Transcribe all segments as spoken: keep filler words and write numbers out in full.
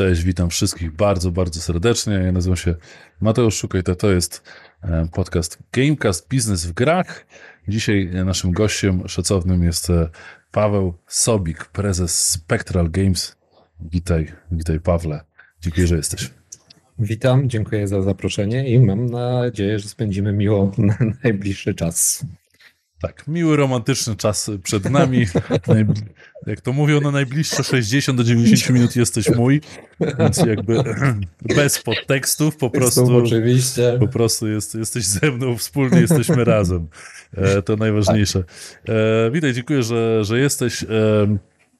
Cześć, witam wszystkich bardzo, bardzo serdecznie. Ja nazywam się Mateusz Szukajta, to jest podcast Gamecast Biznes w grach. Dzisiaj naszym gościem szacownym jest Paweł Sobik, prezes Spectral Games. Witaj, witaj Pawle. Dziękuję, że jesteś. Witam, dziękuję za zaproszenie i mam nadzieję, że spędzimy miło na najbliższy czas. Tak, miły, romantyczny czas przed nami. Jak to mówią, na najbliższe sześćdziesiąt do dziewięćdziesięciu minut jesteś mój, więc jakby bez podtekstów, po prostu, oczywiście. po prostu jest, jesteś ze mną, wspólnie jesteśmy razem. E, to najważniejsze. E, witaj, dziękuję, że, że jesteś. E,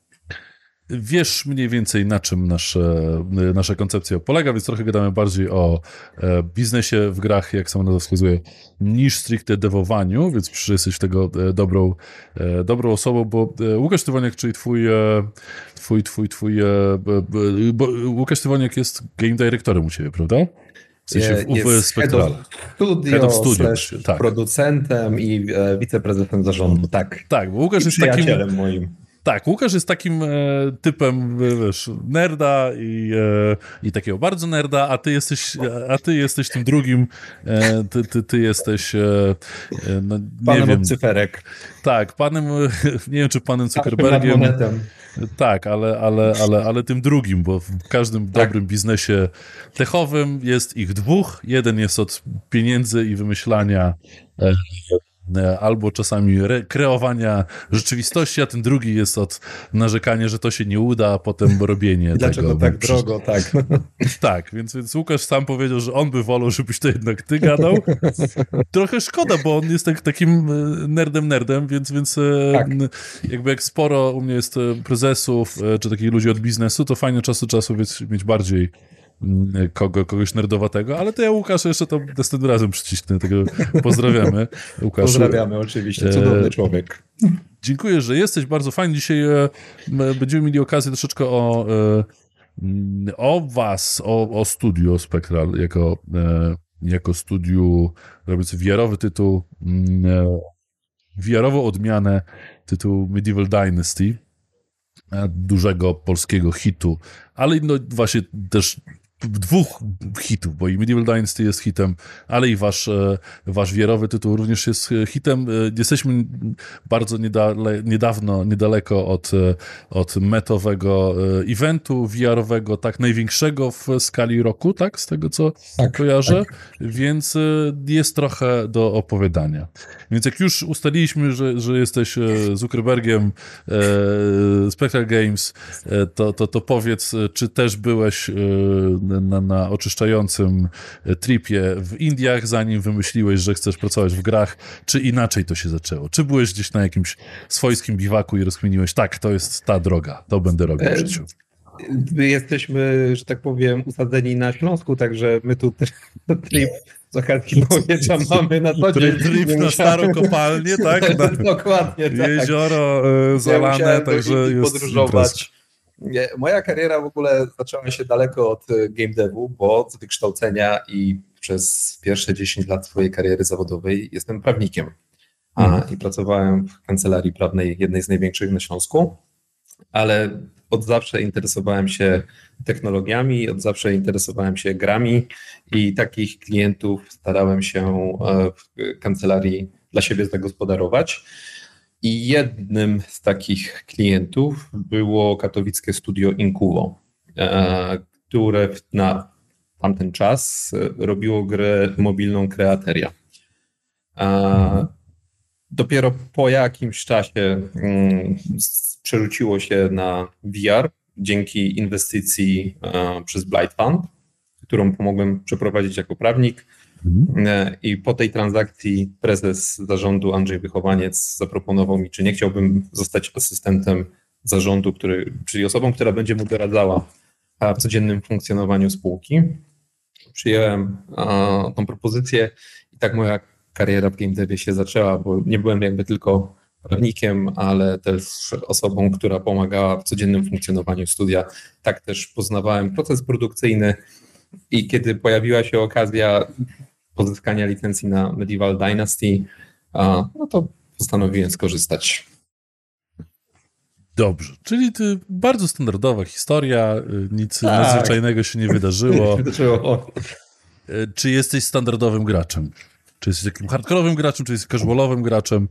Wiesz mniej więcej, na czym nasze, nasza koncepcja polega, więc trochę gadamy bardziej o e, biznesie w grach, jak sama nazwa wskazuje, niż stricte devowaniu, więc przecież jesteś tego e, dobrą, e, dobrą osobą, bo e, Łukasz Tywoniak, czyli twój, e, twój, twój, twój e, bo, Łukasz Tywoniak jest game directorem u ciebie, prawda? W sensie w, jest w Spectral. Head of Studio, Head of Studio tak. Producentem i e, wiceprezesem zarządu, tak. Tak, bo Łukasz I jest takim... moim. Tak, Łukasz jest takim e, typem, wiesz, nerda i, e, i takiego bardzo nerda, a ty jesteś, a ty jesteś tym drugim, e, ty, ty, ty jesteś, e, no, nie panem wiem. od cyferek. Tak, panem, nie wiem czy panem Zuckerbergiem. Tak, ale, ale, ale, ale tym drugim, bo w każdym tak. dobrym biznesie techowym jest ich dwóch. Jeden jest od pieniędzy i wymyślania e, albo czasami re- kreowania rzeczywistości, a ten drugi jest od narzekania, że to się nie uda, a potem robienie Dlaczego tego. tak drogo, tak. Tak, więc, więc Łukasz sam powiedział, że on by wolał, żebyś to jednak ty gadał. Trochę szkoda, bo on jest tak, takim nerdem nerdem, więc, więc tak. jakby jak sporo u mnie jest prezesów, czy takich ludzi od biznesu, to fajnie czasu czasu mieć bardziej Kogo, kogoś nerdowatego, ale to ja Łukasza jeszcze to następnym razem przycisknę, tego pozdrawiamy. Łukaszu. Pozdrawiamy oczywiście, cudowny człowiek. Dziękuję, że jesteś, bardzo fajnie. Dzisiaj e, będziemy mieli okazję troszeczkę o, e, o was, o, o studiu Spectral, jako, e, jako studiu robiący V R-owy tytuł, e, V R-ową odmianę tytułu Medieval Dynasty, dużego polskiego hitu, ale no właśnie też dwóch hitów, bo i Medieval Dynasty jest hitem, ale i wasz, wasz wierowy tytuł również jest hitem. Jesteśmy bardzo niedale, niedawno, niedaleko od, od metowego eventu V R-owego, tak największego w skali roku, tak? Z tego, co tak, kojarzę. Tak. Więc jest trochę do opowiadania. Więc jak już ustaliliśmy, że, że jesteś Zuckerbergiem e, Spectral Games, e, to, to, to powiedz, czy też byłeś e, Na, na oczyszczającym tripie w Indiach, zanim wymyśliłeś, że chcesz pracować w grach, czy inaczej to się zaczęło? Czy byłeś gdzieś na jakimś swojskim biwaku i rozkminiłeś, tak, to jest ta droga, to będę robił w życiu? My jesteśmy, że tak powiem, usadzeni na Śląsku, także my tu trip z okazji powietrza mamy na co dzień. Trip na musiałem... starą kopalnię, tak? Na... Dokładnie, tak. Jezioro y, zalane, także jest podróżować. Nie, moja kariera w ogóle zaczęła się daleko od game devu, bo z wykształcenia i przez pierwsze dziesięć lat swojej kariery zawodowej jestem prawnikiem. A, hmm. I pracowałem w kancelarii prawnej, jednej z największych na Śląsku, ale od zawsze interesowałem się technologiami, od zawsze interesowałem się grami i takich klientów starałem się w kancelarii dla siebie zagospodarować. I jednym z takich klientów było katowickie studio Incuvo, które na tamten czas robiło grę mobilną Kreateria. Dopiero po jakimś czasie przerzuciło się na V R dzięki inwestycji przez Blight Fund, którą pomogłem przeprowadzić jako prawnik. I po tej transakcji prezes zarządu Andrzej Wychowaniec zaproponował mi, czy nie chciałbym zostać asystentem zarządu, który, czyli osobą, która będzie mu doradzała w codziennym funkcjonowaniu spółki. Przyjąłem a, tą propozycję i tak moja kariera w game devie się zaczęła, bo nie byłem jakby tylko prawnikiem, ale też osobą, która pomagała w codziennym funkcjonowaniu studia. Tak też poznawałem proces produkcyjny i kiedy pojawiła się okazja pozyskania licencji na Medieval Dynasty, no to postanowiłem skorzystać. Dobrze, czyli ty, bardzo standardowa historia, nic Tak. nadzwyczajnego się nie wydarzyło. wydarzyło. Czy jesteś standardowym graczem? Czy jesteś takim hardkorowym graczem, czy jesteś casualowym graczem?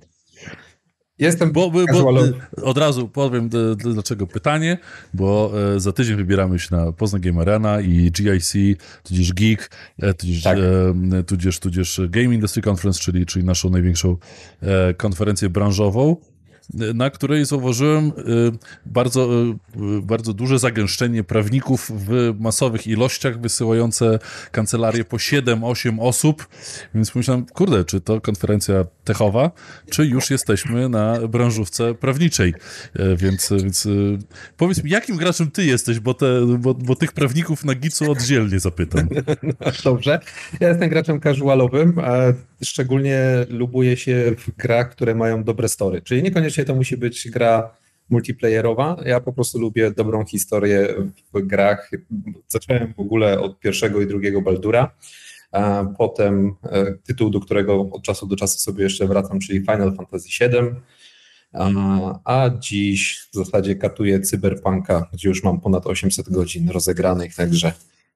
Jestem bo, bo, bo casualowy. Od razu powiem d, d, dlaczego pytanie, bo e, za tydzień wybieramy się na Poznań Game Arena i G I C, tudzież Geek, e, tudzież, Tak. e, tudzież, tudzież Game Industry Conference, czyli, czyli naszą największą e, konferencję branżową, na której zauważyłem y, bardzo, y, bardzo duże zagęszczenie prawników w masowych ilościach, wysyłające kancelarię po siedem osiem osób, więc pomyślałem, kurde, czy to konferencja techowa, czy już jesteśmy na branżówce prawniczej, y, więc, więc y, powiedz mi, jakim graczem ty jesteś, bo, te, bo, bo tych prawników na Gicu oddzielnie zapytam. No, dobrze. Ja jestem graczem casualowym, a szczególnie lubuję się w grach, które mają dobre story, czyli niekoniecznie to musi być gra multiplayerowa. Ja po prostu lubię dobrą historię w grach. Zacząłem w ogóle od pierwszego i drugiego Baldura, a potem tytuł, do którego od czasu do czasu sobie jeszcze wracam, czyli Final Fantasy siedem, a, a dziś w zasadzie katuję Cyberpunka, gdzie już mam ponad osiemset godzin rozegranych, także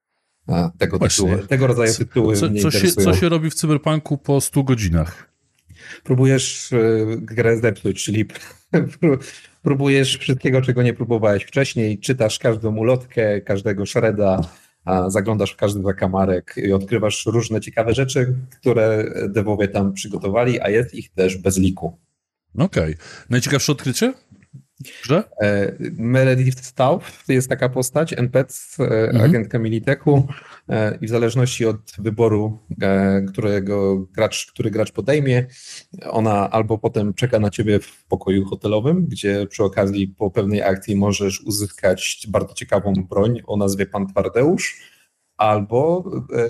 tego, tytułu, tego rodzaju tytuły co, mnie co, się, interesują. co się robi w Cyberpunku po stu godzinach? Próbujesz grę zepsuć, czyli próbujesz wszystkiego, czego nie próbowałeś wcześniej, czytasz każdą ulotkę, każdego shredda, zaglądasz w każdy zakamarek i odkrywasz różne ciekawe rzeczy, które devowie tam przygotowali, a jest ich też bez liku. Okej. Okay. Najciekawsze odkrycie? Że? Meredith Stauf jest taka postać, N P C, mhm. agentka Militechu, i w zależności od wyboru, którego gracz, który gracz podejmie, ona albo potem czeka na ciebie w pokoju hotelowym, gdzie przy okazji po pewnej akcji możesz uzyskać bardzo ciekawą broń o nazwie Pan Twardeusz, albo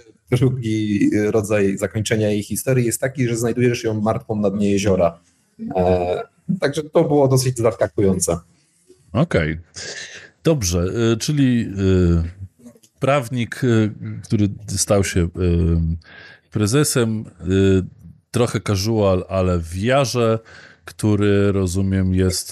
drugi rodzaj zakończenia jej historii jest taki, że znajdujesz ją martwą na dnie jeziora. Także to było dosyć zaskakujące. Okej. Okay. Dobrze, czyli prawnik, który stał się prezesem, trochę casual, ale w jarze, który, rozumiem, jest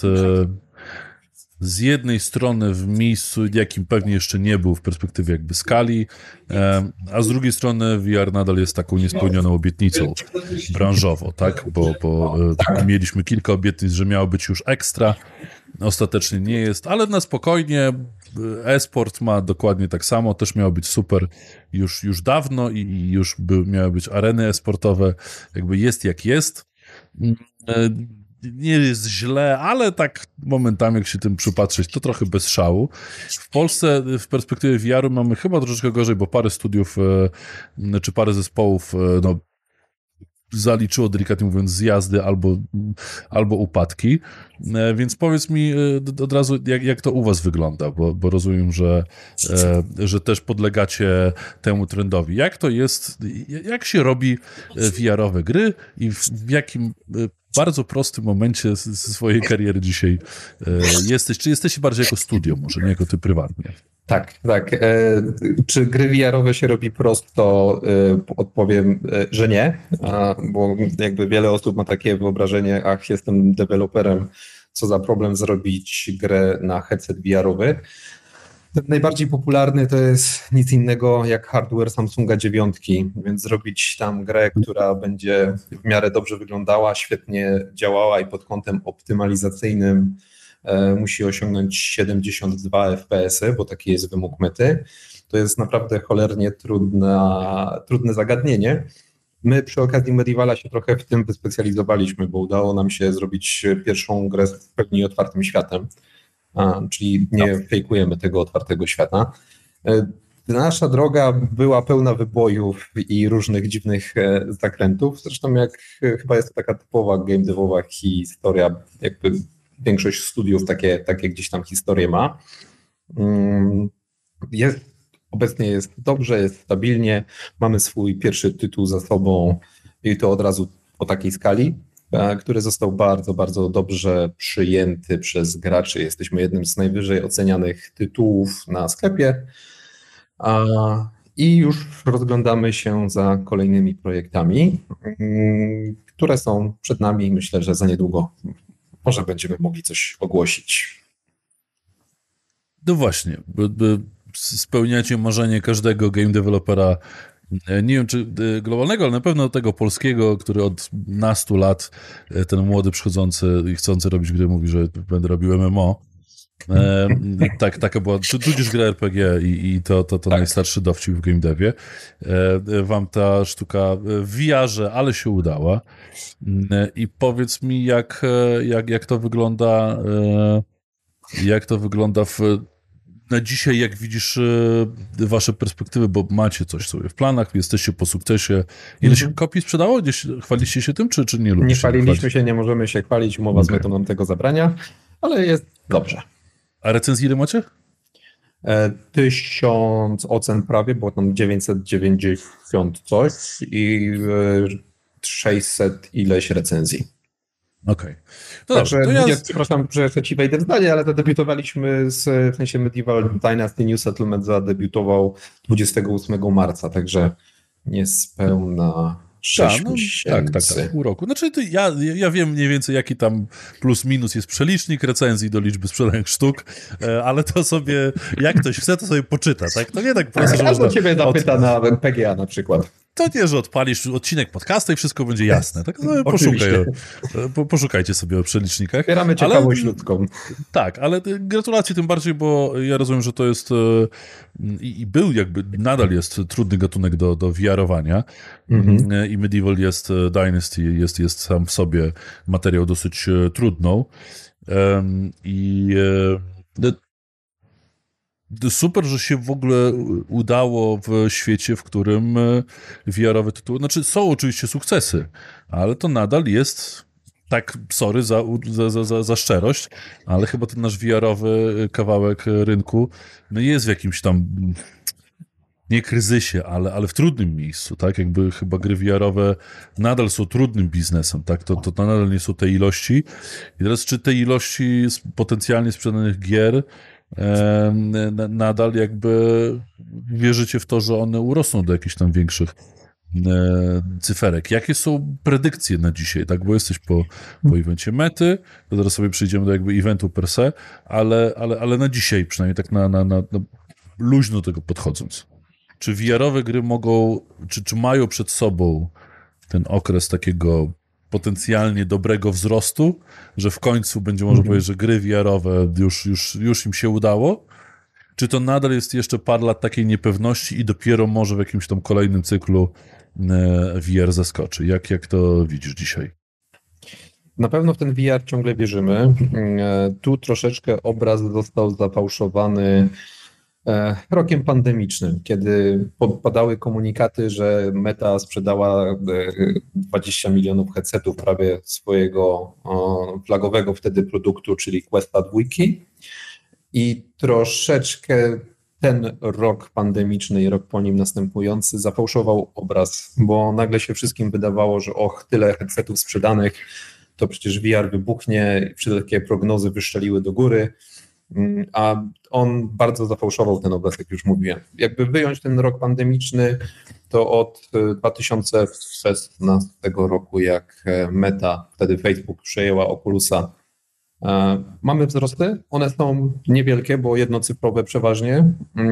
z jednej strony w miejscu, jakim pewnie jeszcze nie był w perspektywie jakby skali, a z drugiej strony V R nadal jest taką niespełnioną obietnicą branżowo, tak? Bo, bo mieliśmy kilka obietnic, że miało być już ekstra, ostatecznie nie jest, ale na spokojnie. E-sport ma dokładnie tak samo, też miało być super już, już dawno i, i już by, miały być areny e-sportowe, jakby jest jak jest. Nie jest źle, ale tak momentami, jak się tym przypatrzeć, to trochę bez szału. W Polsce w perspektywie V R-u mamy chyba troszeczkę gorzej, bo parę studiów czy parę zespołów no, zaliczyło, delikatnie mówiąc, zjazdy albo, albo upadki. Więc powiedz mi od razu, jak, jak to u was wygląda, bo, bo rozumiem, że, że też podlegacie temu trendowi. Jak to jest, jak się robi V R-owe gry i w, w jakim bardzo prostym momencie ze swojej kariery dzisiaj jesteś? Czy jesteś bardziej jako studio, może nie jako ty prywatnie? Tak, tak. E, czy gry V R-owe się robi prosto? E, odpowiem, e, że nie, a, bo jakby wiele osób ma takie wyobrażenie, ach, jestem deweloperem, co za problem zrobić grę na headset V R-owy. Ten najbardziej popularny to jest nic innego jak hardware Samsunga dziewięć, więc zrobić tam grę, która będzie w miarę dobrze wyglądała, świetnie działała i pod kątem optymalizacyjnym musi osiągnąć siedemdziesiąt dwa F P S y, bo taki jest wymóg mety. To jest naprawdę cholernie trudna, trudne zagadnienie. My przy okazji Medievala się trochę w tym wyspecjalizowaliśmy, bo udało nam się zrobić pierwszą grę z w pełni otwartym światem, a, czyli nie fejkujemy tego otwartego świata. Nasza droga była pełna wybojów i różnych dziwnych zakrętów. Zresztą jak chyba jest to taka typowa game devowa historia, jakby większość studiów takie, takie gdzieś tam historie ma. Jest, obecnie jest dobrze, jest stabilnie. Mamy swój pierwszy tytuł za sobą i to od razu o takiej skali, który został bardzo, bardzo dobrze przyjęty przez graczy. Jesteśmy jednym z najwyżej ocenianych tytułów na sklepie i już rozglądamy się za kolejnymi projektami, które są przed nami. Myślę, że za niedługo może będziemy mogli coś ogłosić. No właśnie, by, by spełniacie marzenie każdego game dewelopera, nie wiem czy globalnego, ale na pewno tego polskiego, który od nastu lat, ten młody przychodzący i chcący robić gry mówi, że będę robił M M O. E, tak, taka była, tu, tudzież gra R P G i, i to, to, to tak. Najstarszy dowcip w game devie. E, wam ta sztuka w V R-ze, ale się udała. E, I powiedz mi, jak, jak, jak to wygląda e, jak to wygląda w, na dzisiaj, jak widzisz e, wasze perspektywy, bo macie coś sobie w planach, jesteście po sukcesie. Ile się kopii sprzedało? Gdzieś chwaliście się tym, czy, czy nie lubicie? Nie chwaliliśmy się, nie możemy się chwalić, umowa okay. z Metą nam tego zabrania, ale jest dobrze. A recenzji ile macie? E, tysiąc ocen prawie, było tam dziewięćset dziewięćdziesiąt coś i e, sześćset ileś recenzji. Okej. Okay. No Także, dobrze, to ja... przepraszam, że jeszcze ci wejdę w zdanie, ale debiutowaliśmy z, w sensie Medieval Dynasty New Settlement zadebiutował dwudziestego ósmego marca, także niespełna sześć Ta, no, miesięcy. Tak, tak, tak, pół roku. Znaczy to ja, ja wiem mniej więcej jaki tam plus minus jest przelicznik recenzji do liczby sprzedanych sztuk, ale to sobie, jak ktoś chce, to sobie poczyta, tak? To nie tak po prostu, że można... Albo ciebie zapyta od... na P G A na przykład. To nie, że odpalisz odcinek podcastu i wszystko będzie jasne. Tak sobie poszukaj, po, poszukajcie sobie o przelicznikach. Wspieramy ciekawość ale, ludzką. Tak, ale gratulacje tym bardziej, bo ja rozumiem, że to jest i, i był jakby, nadal jest trudny gatunek do, do V R-owania mhm. i Medieval jest, Dynasty jest, jest sam w sobie materiał dosyć trudną i super, że się w ogóle udało w świecie, w którym V R-owe tytuły, znaczy są oczywiście sukcesy, ale to nadal jest, tak, sorry za, za, za, za szczerość, ale chyba ten nasz V R-owy kawałek rynku no jest w jakimś tam, nie kryzysie, ale, ale w trudnym miejscu, tak, jakby chyba gry V R-owe nadal są trudnym biznesem, tak, to, to nadal nie są te ilości. I teraz czy te ilości potencjalnie sprzedanych gier nadal jakby wierzycie w to, że one urosną do jakichś tam większych cyferek. Jakie są predykcje na dzisiaj, tak? Bo jesteś po, po evencie Mety, to zaraz sobie przejdziemy do jakby eventu per se, ale, ale, ale na dzisiaj, przynajmniej tak na, na, na, na luźno do tego podchodząc. Czy V R-owe gry mogą, czy, czy mają przed sobą ten okres takiego potencjalnie dobrego wzrostu, że w końcu będzie można mm-hmm. powiedzieć, że gry V R-owe już, już, już im się udało? Czy to nadal jest jeszcze parę lat takiej niepewności i dopiero może w jakimś tam kolejnym cyklu V R zaskoczy? Jak, jak to widzisz dzisiaj? Na pewno w ten V R ciągle wierzymy. Tu troszeczkę obraz został zafałszowany rokiem pandemicznym, kiedy padały komunikaty, że Meta sprzedała dwadzieścia milionów headsetów prawie swojego flagowego wtedy produktu, czyli Questa dwa. I troszeczkę ten rok pandemiczny i rok po nim następujący zafałszował obraz, bo nagle się wszystkim wydawało, że och, tyle headsetów sprzedanych, to przecież V R wybuchnie, wszelkie prognozy wyszczeliły do góry, a on bardzo zafałszował ten obraz, jak już mówiłem. Jakby wyjąć ten rok pandemiczny, to od dwa tysiące szesnastego roku, jak Meta, wtedy Facebook przejęła Oculusa, mamy wzrosty. One są niewielkie, bo jednocyfrowe przeważnie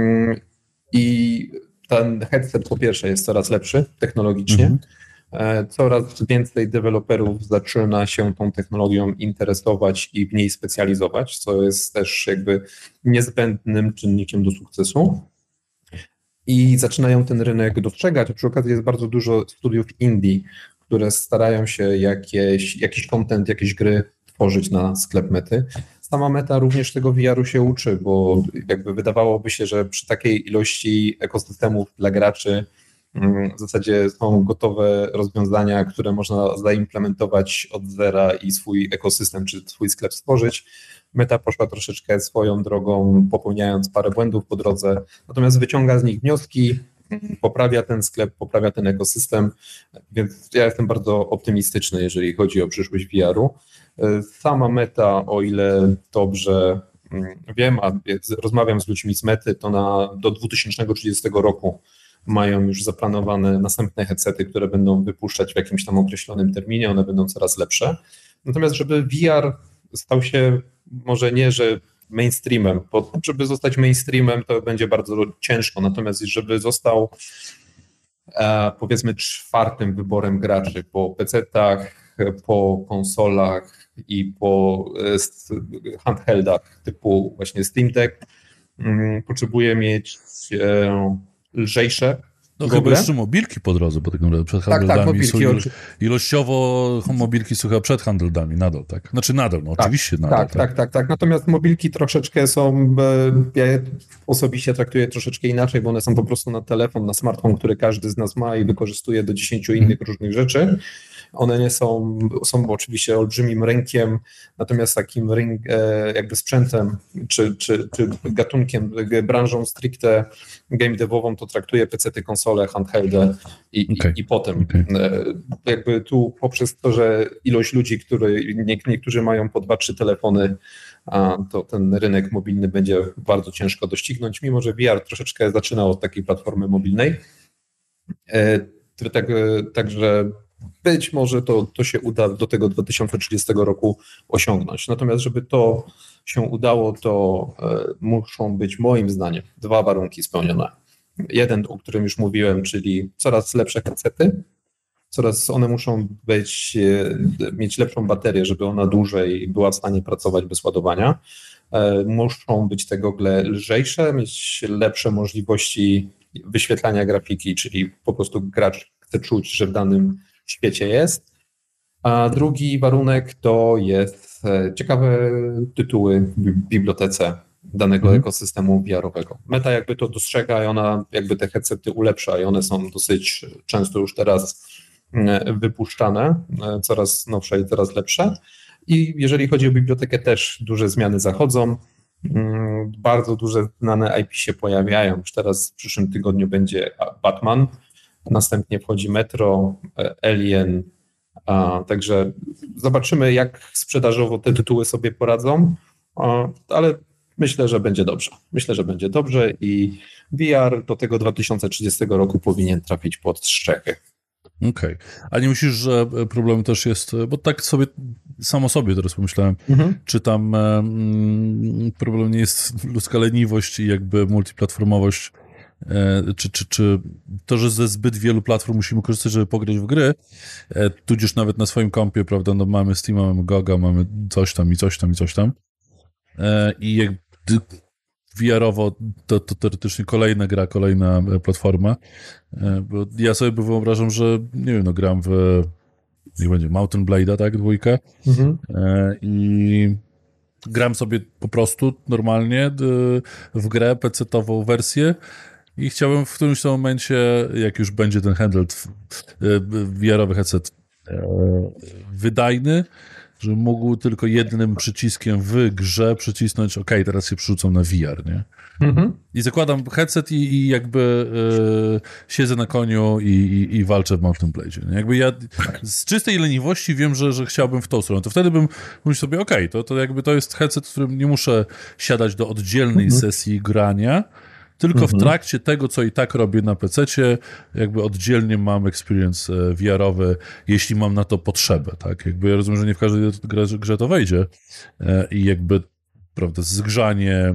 i ten headset po pierwsze jest coraz lepszy technologicznie. Mhm. Coraz więcej deweloperów zaczyna się tą technologią interesować i w niej specjalizować, co jest też jakby niezbędnym czynnikiem do sukcesu. I zaczynają ten rynek dostrzegać. A przy okazji jest bardzo dużo studiów indie, które starają się jakieś, jakiś content, jakieś gry tworzyć na sklep Mety. Sama Meta również tego V R-u się uczy, bo jakby wydawałoby się, że przy takiej ilości ekosystemów dla graczy w zasadzie są gotowe rozwiązania, które można zaimplementować od zera i swój ekosystem czy swój sklep stworzyć. Meta poszła troszeczkę swoją drogą, popełniając parę błędów po drodze, natomiast wyciąga z nich wnioski, poprawia ten sklep, poprawia ten ekosystem, więc ja jestem bardzo optymistyczny, jeżeli chodzi o przyszłość V R-u. Sama Meta, o ile dobrze wiem, a rozmawiam z ludźmi z Mety, to na, do dwa tysiące trzydziestego roku mają już zaplanowane następne headsety, które będą wypuszczać w jakimś tam określonym terminie, one będą coraz lepsze. Natomiast żeby V R stał się, może nie, że mainstreamem. Bo żeby zostać mainstreamem, to będzie bardzo ciężko, natomiast żeby został e, powiedzmy czwartym wyborem graczy po pecetach, po konsolach i po e, handheldach typu właśnie Steam Deck, m, potrzebuje mieć e, lżejsze No Google? chyba jeszcze mobilki po drodze, bo tak naprawdę przed Tak, tak, handheldami są mobilki. ilo- ilościowo mobilki są chyba przed handheldami nadal, tak? Znaczy nadal, no Tak, oczywiście nadal. Tak, tak, tak, tak. Natomiast mobilki troszeczkę są, e, ja je osobiście traktuję troszeczkę inaczej, bo one są po prostu na telefon, na smartfon, który każdy z nas ma i wykorzystuje do dziesięciu innych różnych rzeczy. One nie są, są oczywiście olbrzymim rynkiem, natomiast takim rynk, e, jakby sprzętem czy, czy, czy gatunkiem, branżą stricte game devową, to traktuję pecety, konsole, handheldy i, Okay. i, i potem. Okay. E, jakby tu poprzez to, że ilość ludzi, który, nie, niektórzy mają po dwa, trzy telefony, a to ten rynek mobilny będzie bardzo ciężko doścignąć, mimo że V R troszeczkę zaczyna od takiej platformy mobilnej. E, tak, także być może to, to się uda do tego dwa tysiące trzydziestego roku osiągnąć. Natomiast żeby to się udało, to e, muszą być moim zdaniem dwa warunki spełnione. Jeden, o którym już mówiłem, czyli coraz lepsze headsety, coraz one muszą być, e, mieć lepszą baterię, żeby ona dłużej była w stanie pracować bez ładowania. E, muszą być te gogle lżejsze, mieć lepsze możliwości wyświetlania grafiki, czyli po prostu gracz chce czuć, że w danym świecie jest. A drugi warunek to jest ciekawe tytuły w bibliotece danego mm. ekosystemu V R-owego. Meta jakby to dostrzega i ona jakby te headsety ulepsza i one są dosyć często już teraz wypuszczane, coraz nowsze i coraz lepsze. I jeżeli chodzi o bibliotekę, też duże zmiany zachodzą. Bardzo duże znane I P się pojawiają. Już teraz w przyszłym tygodniu będzie Batman, następnie wchodzi Metro, Alien, a, także zobaczymy, jak sprzedażowo te tytuły sobie poradzą, a, ale myślę, że będzie dobrze. Myślę, że będzie dobrze i V R do tego dwa tysiące trzydziestego roku powinien trafić pod strzechy. Okej. Okay. A nie myślisz, że problem też jest, bo tak sobie, sam o sobie teraz pomyślałem, mhm. czy tam um, problem nie jest ludzka leniwość i jakby multiplatformowość, e, czy, czy, czy to, że ze zbyt wielu platform musimy korzystać, żeby pograć w gry, e, tudzież nawet na swoim kompie, prawda, no mamy Steama, mamy Goga, mamy coś tam i coś tam i coś tam e, i jak V R-owo to, to teoretycznie kolejna gra, kolejna platforma. Bo ja sobie wyobrażam, że nie wiem, no gram w niech będzie Mountain Blade'a, tak, dwójkę mhm. i gram sobie po prostu normalnie w grę pecetową wersję i chciałbym w którymś tam momencie, jak już będzie ten handheld V R-owy headset wydajny, że mógł tylko jednym przyciskiem w grze przycisnąć, ok, teraz się przerzucam na V R, nie? Mhm. I zakładam headset i, i jakby e, siedzę na koniu i, i, i walczę w Mountain Blade'zie. Nie? Jakby ja z czystej leniwości wiem, że, że chciałbym w tą stronę. To wtedy bym mówił sobie, ok, to, to jakby to jest headset, w którym nie muszę siadać do oddzielnej mhm. sesji grania, tylko mhm. w trakcie tego, co i tak robię na pececie, jakby oddzielnie mam experience V R-owy, jeśli mam na to potrzebę, tak? Jakby ja rozumiem, że nie w każdej grze, grze to wejdzie i jakby, prawda, zgrzanie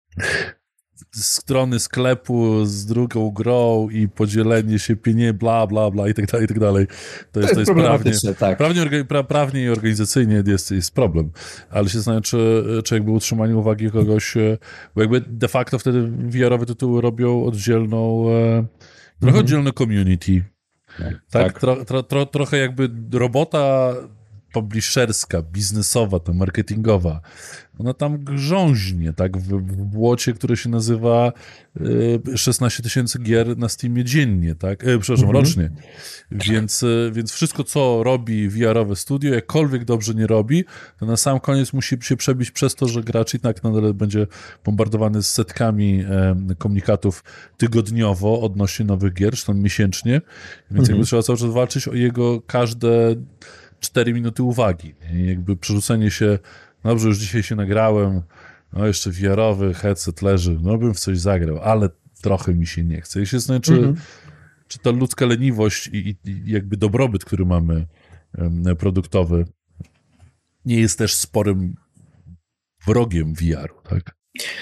strony sklepu z drugą grą i podzielenie się pieniędzy, bla, bla, bla i tak dalej, i tak dalej. To jest, to jest, to jest prawnie, tak. prawnie, pra, prawnie i organizacyjnie jest, jest problem. Ale się zastanawiam, czy, czy jakby utrzymanie uwagi kogoś, bo jakby de facto wtedy V R-owe tytuły robią oddzielną, e, trochę mhm. oddzielne community. Tak, tak? Tro, tro, tro, trochę jakby robota publisherska, biznesowa, ta marketingowa, ona tam grząźnie, tak, w, w błocie, które się nazywa y, szesnaście tysięcy gier na Steamie dziennie, tak, y, przepraszam, mhm. rocznie. Więc, y, więc wszystko, co robi V R-owe studio, jakkolwiek dobrze nie robi, to na sam koniec musi się przebić przez to, że gracz i tak nadal będzie bombardowany z setkami y, komunikatów tygodniowo odnośnie nowych gier, czy tam miesięcznie, więc mhm. jakby trzeba cały czas walczyć o jego każde cztery minuty uwagi. I jakby przerzucenie się, dobrze, już dzisiaj się nagrałem, no jeszcze V R-owy headset leży, no bym w coś zagrał, ale trochę mi się nie chce. I się zastanawiam, czy, mm-hmm. czy ta ludzka leniwość i, i jakby dobrobyt, który mamy um, produktowy, nie jest też sporym wrogiem V R-u, tak?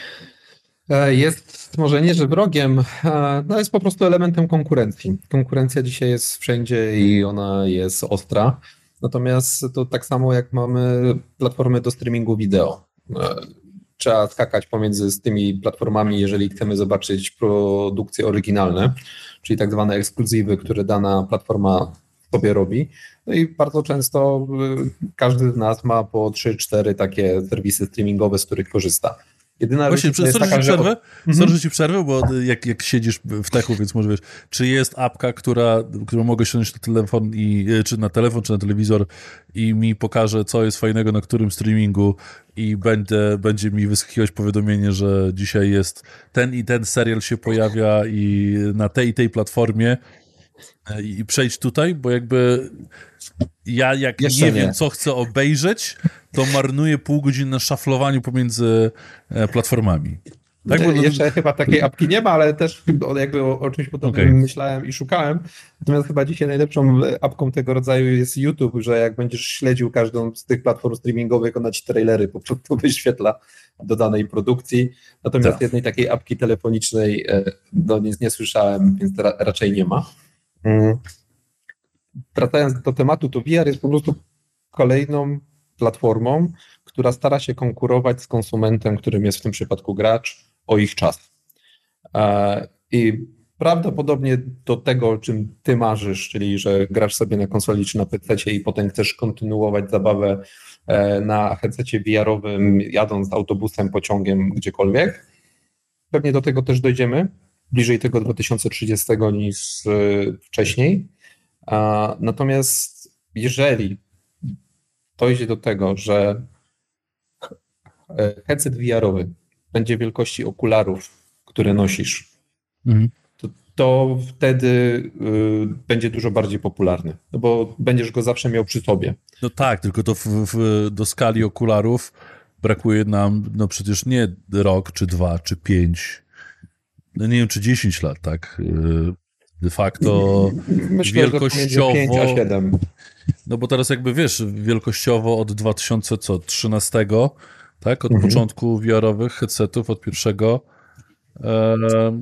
Jest może nie, że wrogiem, no jest po prostu elementem konkurencji. Konkurencja dzisiaj jest wszędzie i ona jest ostra. Natomiast to tak samo jak mamy platformy do streamingu wideo. Trzeba skakać pomiędzy z tymi platformami, jeżeli chcemy zobaczyć produkcje oryginalne, czyli tak zwane ekskluzywy, które dana platforma sobie robi. No i bardzo często każdy z nas ma po trzy cztery takie serwisy streamingowe, z których korzysta. Jedyna Właśnie, sorry, taka, ci przerwę, że... sorry, że ci przerwę, bo jak, jak siedzisz w techu, więc może wiesz, czy jest apka, która, którą mogę ściągnąć na telefon, i, czy na telefon, czy na telewizor i mi pokaże, co jest fajnego na którym streamingu i będę, będzie mi wyskakiwać powiadomienie, że dzisiaj jest ten i ten serial się pojawia i na tej i tej platformie i przejdź tutaj, bo jakby ja jak Jeszcze nie, nie wiem, co chcę obejrzeć, to marnuję pół godziny na szaflowaniu pomiędzy platformami. Tak? Bo... Jeszcze chyba takiej apki nie ma, ale też jakby o, o czymś podobnym okay. myślałem i szukałem. Natomiast chyba dzisiaj najlepszą apką tego rodzaju jest YouTube, że jak będziesz śledził każdą z tych platform streamingowych, ona ci trailery po prostu wyświetla do danej produkcji. Natomiast tak. jednej takiej apki telefonicznej no, nie, nie słyszałem, więc ra, raczej nie ma. Hmm. Wracając do tematu, to V R jest po prostu kolejną platformą, która stara się konkurować z konsumentem, którym jest w tym przypadku gracz, o ich czas. I prawdopodobnie do tego, o czym ty marzysz, czyli że grasz sobie na konsoli czy na pececie i potem chcesz kontynuować zabawę na headsetie V R-owym, jadąc autobusem, pociągiem, gdziekolwiek, pewnie do tego też dojdziemy, bliżej tego dwa tysiące trzydziestego niż wcześniej. Natomiast jeżeli dojdzie do tego, że headset V R-owy będzie wielkości okularów, które nosisz, mhm. to, to wtedy y, będzie dużo bardziej popularny, no bo będziesz go zawsze miał przy sobie. No tak, tylko to w, w, do skali okularów brakuje nam, no przecież nie rok, czy dwa, czy pięć, no nie wiem, czy dziesięć lat, tak? De facto Myślę, wielkościowo... że pięć a siedem. No bo teraz jakby wiesz, wielkościowo od dwa tysiące trzynastego, tak, od mhm. początku V R-owych headsetów, od pierwszego e,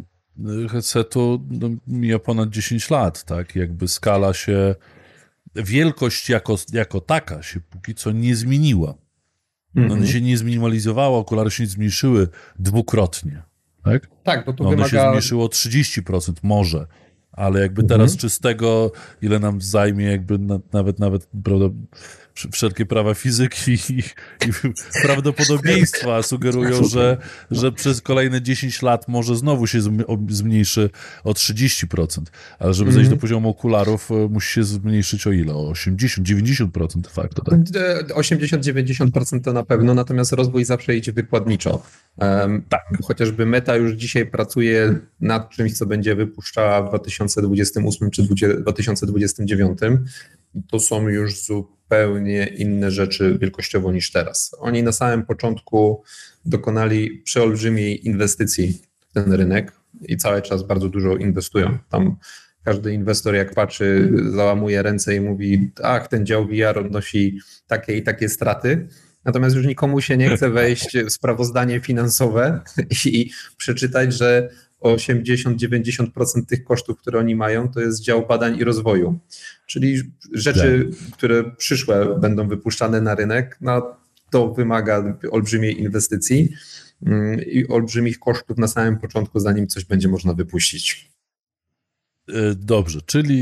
headsetu no, mija ponad dziesięć lat, tak, jakby skala się, wielkość jako, jako taka się póki co nie zmieniła. Mhm. One się nie zminimalizowały, okulary się nie zmniejszyły dwukrotnie, tak? Tak, bo to no, wymaga... One się zmniejszyło o trzydzieści procent może. Ale jakby teraz mhm. czystego, ile nam zajmie jakby na, nawet, nawet prawda, wszelkie prawa fizyki i, i prawdopodobieństwa sugerują, że, że przez kolejne dziesięć lat może znowu się zmniejszy o trzydzieści procent. Ale żeby zejść do poziomu okularów, musi się zmniejszyć o ile? O osiemdziesiąt do dziewięćdziesięciu procent de facto, tak? osiemdziesiąt do dziewięćdziesięciu procent to na pewno, natomiast rozwój zawsze idzie wykładniczo. Um, tak. Chociażby Meta już dzisiaj pracuje nad czymś, co będzie wypuszczała w dwa tysiące dwudziestym ósmym czy dwa tysiące dwudziestym dziewiątym. To są już zupełnie inne rzeczy wielkościowo niż teraz. Oni na samym początku dokonali przeolbrzymiej inwestycji w ten rynek i cały czas bardzo dużo inwestują. Tam każdy inwestor jak patrzy, załamuje ręce i mówi, ach, ten dział V R odnosi takie i takie straty. Natomiast już nikomu się nie chce wejść w sprawozdanie finansowe i przeczytać, że osiemdziesiąt do dziewięćdziesięciu procent tych kosztów, które oni mają, to jest dział badań i rozwoju. Czyli rzeczy, tak. które przyszłe będą wypuszczane na rynek, no to wymaga olbrzymiej inwestycji i olbrzymich kosztów na samym początku, zanim coś będzie można wypuścić. Dobrze, czyli...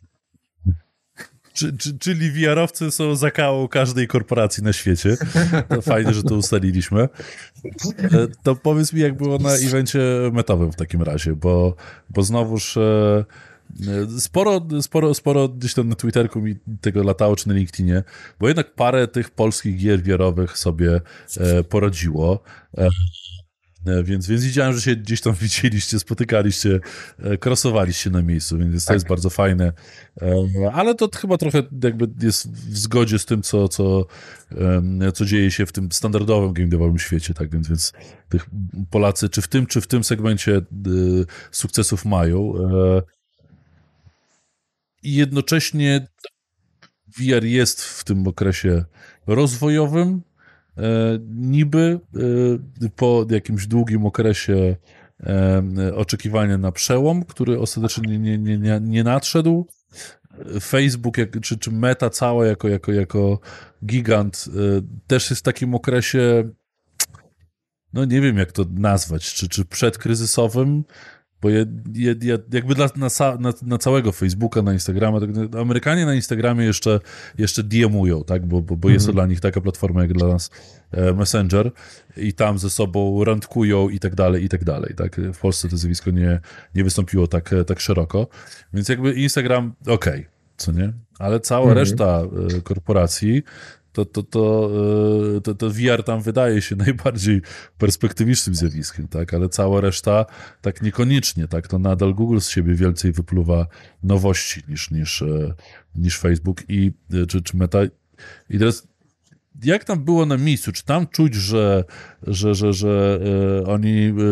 Czy, czy, czyli V R-owcy są zakałą każdej korporacji na świecie. To fajnie, że to ustaliliśmy. To powiedz mi, jak było na evencie metowym w takim razie, bo, bo znowuż e, sporo, sporo, sporo gdzieś tam na Twitterku mi tego latało, czy na LinkedInie, bo jednak parę tych polskich gier V R-owych sobie e, poradziło. E, Więc, więc widziałem, że się gdzieś tam widzieliście, spotykaliście, krosowaliście na miejscu, więc to tak. jest bardzo fajne. Ale to chyba trochę jakby jest w zgodzie z tym, co, co, co dzieje się w tym standardowym game devowym świecie, tak więc, więc tych Polacy czy w tym, czy w tym segmencie sukcesów mają. I jednocześnie V R jest w tym okresie rozwojowym, niby po jakimś długim okresie oczekiwania na przełom, który ostatecznie nie, nie, nie, nie nadszedł. Facebook jak, czy, czy Meta cała jako, jako, jako gigant też jest w takim okresie, no nie wiem jak to nazwać, czy, czy przedkryzysowym, bo ja, ja, ja jakby dla, na, na, na całego Facebooka, na Instagrama, tak, Amerykanie na Instagramie jeszcze, jeszcze D M-ują, tak, bo, bo, bo jest to Mhm. dla nich taka platforma jak dla nas e, Messenger i tam ze sobą randkują i tak dalej, i tak dalej, tak. W Polsce to zjawisko nie, nie wystąpiło tak, tak szeroko, więc jakby Instagram, okej, okay, co nie? Ale cała Mhm. reszta e, korporacji to, to, to, to, to V R tam wydaje się najbardziej perspektywicznym zjawiskiem, tak? Ale cała reszta tak niekoniecznie, tak? To nadal Google z siebie więcej wypluwa nowości niż, niż, niż Facebook i czy, czy Meta. I teraz jak tam było na miejscu? Czy tam czuć, że, że, że, że e, oni e,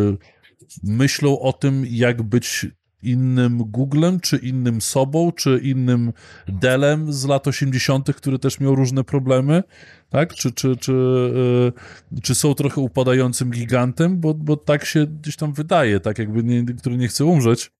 myślą o tym, jak być innym Googlem, czy innym sobą, czy innym Dellem z lat osiemdziesiątych, który też miał różne problemy, tak? Czy, czy, czy, yy, czy są trochę upadającym gigantem, bo, bo tak się gdzieś tam wydaje, tak jakby nie, który nie chce umrzeć,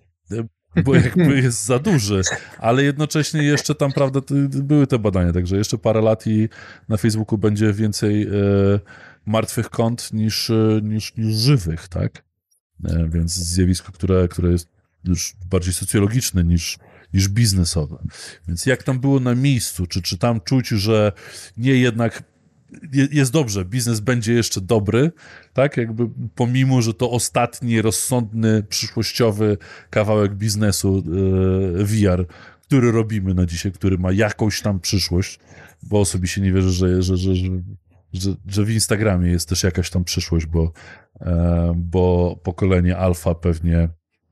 bo jakby jest za duży, ale jednocześnie jeszcze tam, prawda, były te badania, także jeszcze parę lat i na Facebooku będzie więcej yy, martwych kont niż, niż, niż żywych, tak? Więc zjawisko, które, które jest już bardziej socjologiczne niż, niż biznesowe. Więc jak tam było na miejscu? Czy, czy tam czuć, że nie jednak jest dobrze, biznes będzie jeszcze dobry, tak? Jakby pomimo, że to ostatni, rozsądny, przyszłościowy kawałek biznesu yy, V R, który robimy na dzisiaj, który ma jakąś tam przyszłość, bo osobiście nie wierzę, że, że, że, że Że, że w Instagramie jest też jakaś tam przyszłość, bo, e, bo pokolenie alfa pewnie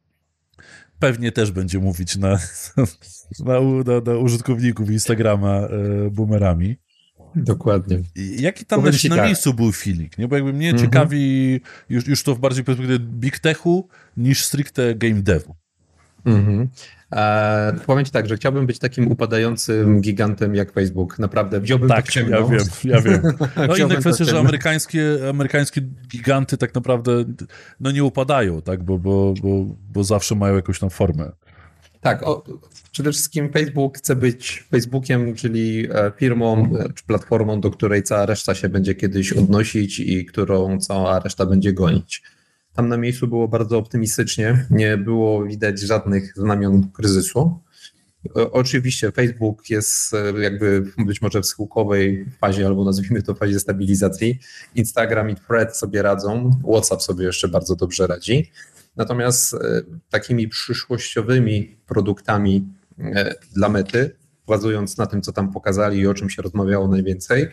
pewnie też będzie mówić na, na, na, na użytkowników Instagrama e, boomerami. Dokładnie. I jaki tam na, na tak. miejscu był feeling, nie? Bo jakby mnie Mhm. ciekawi już, już to w bardziej perspektywie big techu niż stricte game devu. Mhm. E, powiem ci tak, że chciałbym być takim upadającym gigantem jak Facebook. Naprawdę, wziąłbym tak, to w ciemno. ja wiem, ja wiem. No inna kwestia, że ciemno. amerykańskie, amerykańskie giganty tak naprawdę no nie upadają, tak, bo, bo, bo, bo zawsze mają jakąś tam formę. Tak, o, przede wszystkim Facebook chce być Facebookiem, czyli firmą czy platformą, do której cała reszta się będzie kiedyś odnosić i którą cała reszta będzie gonić. Tam na miejscu było bardzo optymistycznie, nie było widać żadnych znamion kryzysu. Oczywiście Facebook jest jakby być może w schyłkowej fazie, albo nazwijmy to fazie stabilizacji. Instagram i Thread sobie radzą, WhatsApp sobie jeszcze bardzo dobrze radzi. Natomiast takimi przyszłościowymi produktami dla Mety, bazując na tym, co tam pokazali i o czym się rozmawiało najwięcej,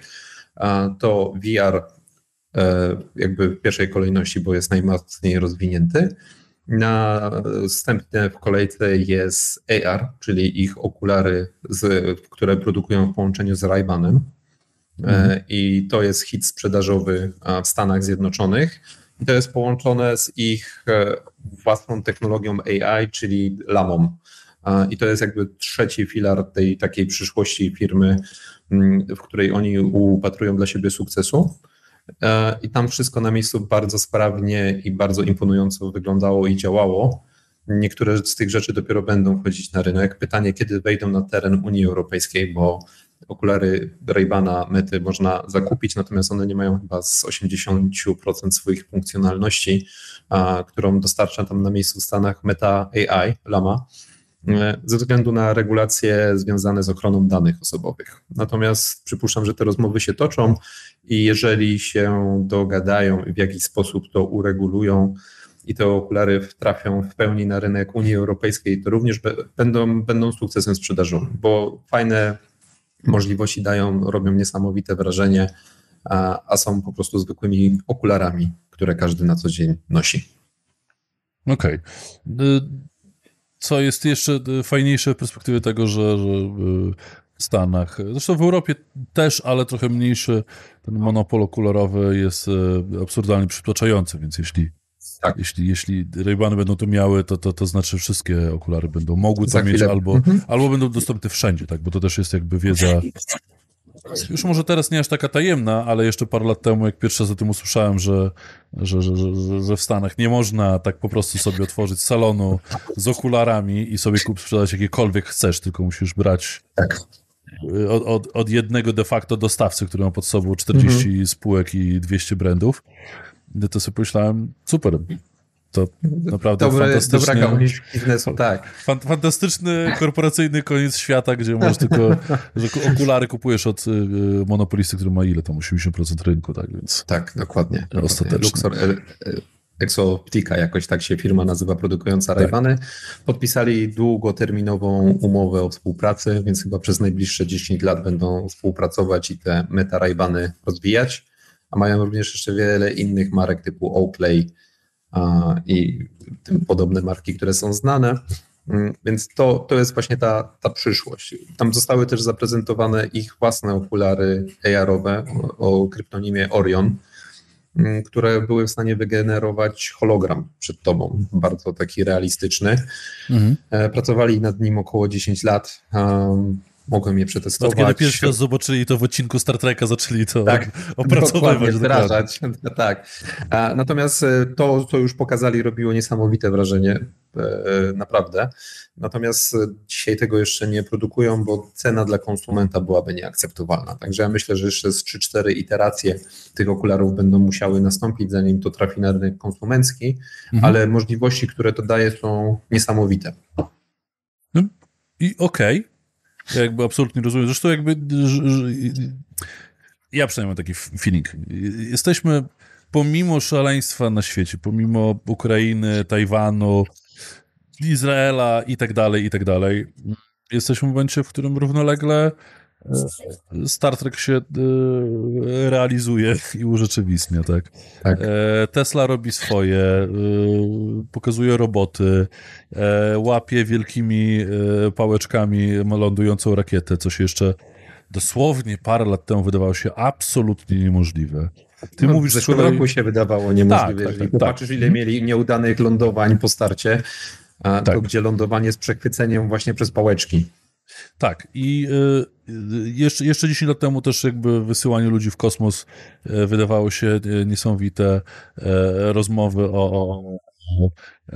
to V R jakby w pierwszej kolejności, bo jest najmocniej rozwinięty. Następnie w kolejce jest A R, czyli ich okulary, z, które produkują w połączeniu z Ray-Banem. Mhm. I to jest hit sprzedażowy w Stanach Zjednoczonych. I to jest połączone z ich własną technologią A I, czyli lamą. I to jest jakby trzeci filar tej takiej przyszłości firmy, w której oni upatrują dla siebie sukcesu. I tam wszystko na miejscu bardzo sprawnie i bardzo imponująco wyglądało i działało. Niektóre z tych rzeczy dopiero będą wchodzić na rynek. Pytanie, kiedy wejdą na teren Unii Europejskiej, bo okulary Ray-Bana Mety można zakupić, natomiast one nie mają chyba z osiemdziesiąt procent swoich funkcjonalności, a, którą dostarcza tam na miejscu w Stanach Meta A I, Llama, ze względu na regulacje związane z ochroną danych osobowych. Natomiast przypuszczam, że te rozmowy się toczą i jeżeli się dogadają i w jakiś sposób to uregulują i te okulary trafią w pełni na rynek Unii Europejskiej, to również będą, będą sukcesem sprzedażowym, bo fajne możliwości dają, robią niesamowite wrażenie, a, a są po prostu zwykłymi okularami, które każdy na co dzień nosi. Okej. Okay. Co jest jeszcze fajniejsze w perspektywie tego, że, że w Stanach, zresztą w Europie też, ale trochę mniejszy, ten monopol okularowy jest absurdalnie przytłaczający, więc jeśli, tak. jeśli, jeśli Ray-Bany będą to miały, to, to, to znaczy wszystkie okulary będą mogły to mieć albo, mhm. albo będą dostępne wszędzie, tak, bo to też jest jakby wiedza już może teraz nie aż taka tajemna, ale jeszcze parę lat temu, jak pierwszy raz o tym usłyszałem, że, że, że, że, że w Stanach nie można tak po prostu sobie otworzyć salonu z okularami i sobie kup sprzedać jakiekolwiek chcesz, tylko musisz brać tak. od, od, od jednego de facto dostawcy, który ma pod sobą czterdzieści mhm. spółek i dwieście brandów, to sobie pomyślałem, super. To naprawdę Dobre, fantastyczny... Dobra gałąź biznesu, tak. Fan, fantastyczny, korporacyjny koniec świata, gdzie możesz tylko... że okulary kupujesz od y, monopolisty, który ma ile tam? osiemdziesiąt procent rynku, tak więc... Tak, dokładnie. Ostatecznie. Luxor Exoptica, jakoś tak się firma nazywa, produkująca Ray-Bany. Podpisali długoterminową umowę o współpracy, więc chyba przez najbliższe dziesięć lat będą współpracować i te Meta Ray-Bany rozwijać. A mają również jeszcze wiele innych marek typu Oakley, i tym podobne marki, które są znane, więc to, to jest właśnie ta, ta przyszłość. Tam zostały też zaprezentowane ich własne okulary A R-owe o, o kryptonimie Orion, które były w stanie wygenerować hologram przed tobą, bardzo taki realistyczny. Mhm. Pracowali nad nim około dziesięć lat. Mogłem je przetestować. Kiedy pierwszy raz zobaczyli to w odcinku Star Treka, zaczęli to tak, opracowywać. Wdrażać, tak. A, natomiast to, co już pokazali, robiło niesamowite wrażenie, naprawdę. Natomiast dzisiaj tego jeszcze nie produkują, bo cena dla konsumenta byłaby nieakceptowalna. Także ja myślę, że jeszcze z trzy cztery iteracje tych okularów będą musiały nastąpić, zanim to trafi na rynek konsumencki, mhm. ale możliwości, które to daje, są niesamowite. No i okej. Okay. Ja jakby absolutnie rozumiem. Zresztą jakby że, że, ja przynajmniej mam taki feeling. Jesteśmy pomimo szaleństwa na świecie, pomimo Ukrainy, Tajwanu, Izraela i tak dalej, i tak dalej, jesteśmy w momencie, w którym równolegle Star Trek się realizuje i urzeczywistnia, tak? tak. Tesla robi swoje, pokazuje roboty, łapie wielkimi pałeczkami lądującą rakietę, co się jeszcze dosłownie parę lat temu wydawało się absolutnie niemożliwe. Ty no, mówisz, w zeszłym kolei... roku się wydawało niemożliwe. Tak, Jeżeli tak, popatrzysz, tak. ile mieli nieudanych lądowań po starcie, a tak. to gdzie lądowanie z przechwyceniem właśnie przez pałeczki. Tak i y, jeszcze, jeszcze dziesięć lat temu też jakby wysyłanie ludzi w kosmos y, wydawało się y, niesamowite, y, rozmowy o, o, o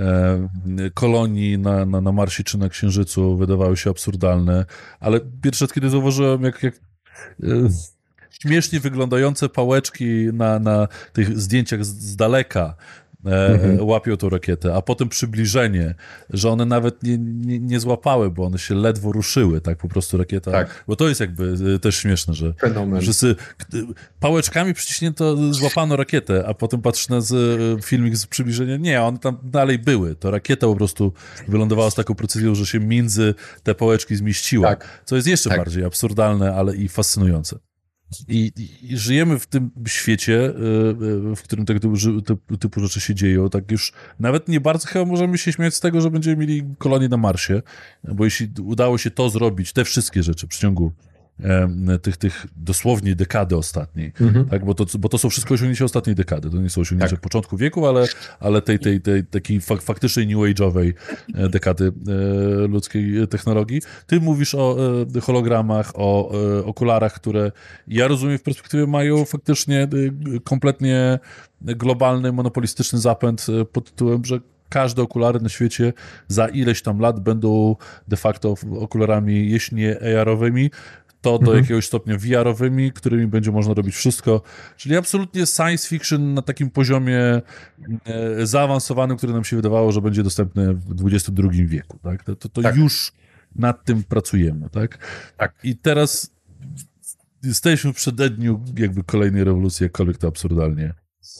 y, kolonii na, na, na Marsie czy na Księżycu wydawały się absurdalne, ale pierwszy raz, kiedy zauważyłem, jak, jak y, śmiesznie wyglądające pałeczki na, na tych zdjęciach z, z daleka Mhm. łapią tą rakietę, a potem przybliżenie, że one nawet nie, nie, nie złapały, bo one się ledwo ruszyły, tak po prostu rakieta, tak. Bo to jest jakby też śmieszne, że fenomen. Wszyscy pałeczkami przyciśnięto, złapano rakietę, a potem patrz na z, filmik z przybliżenia, nie, one tam dalej były, to rakieta po prostu wylądowała z taką precyzją, że się między te pałeczki zmieściła, tak. Co jest jeszcze tak. bardziej absurdalne, ale i fascynujące. I, I żyjemy w tym świecie, w którym tego typu, typu rzeczy się dzieją, tak już nawet nie bardzo chyba możemy się śmiać z tego, że będziemy mieli kolonię na Marsie, bo jeśli udało się to zrobić, te wszystkie rzeczy w przeciągu tych, tych dosłownie dekady ostatniej, mhm. tak, bo, to, bo to są wszystko osiągnięcia ostatniej dekady, to nie są osiągnięcia tak. początku wieku, ale, ale tej, tej, tej takiej fak, faktycznej new age'owej dekady e, ludzkiej technologii. Ty mówisz o e, hologramach, o e, okularach, które ja rozumiem w perspektywie mają faktycznie e, kompletnie globalny, monopolistyczny zapęd e, pod tytułem, że każde okulary na świecie za ileś tam lat będą de facto okularami, jeśli nie A R-owymi, to do mhm. jakiegoś stopnia V R-owymi, którymi będzie można robić wszystko. Czyli absolutnie science fiction na takim poziomie e, zaawansowanym, który nam się wydawało, że będzie dostępny w dwudziestym drugim wieku. Tak? To, to, to tak. już nad tym pracujemy. Tak? Tak. I teraz jesteśmy w przededniu jakby kolejnej rewolucji, jakkolwiek to absurdalnie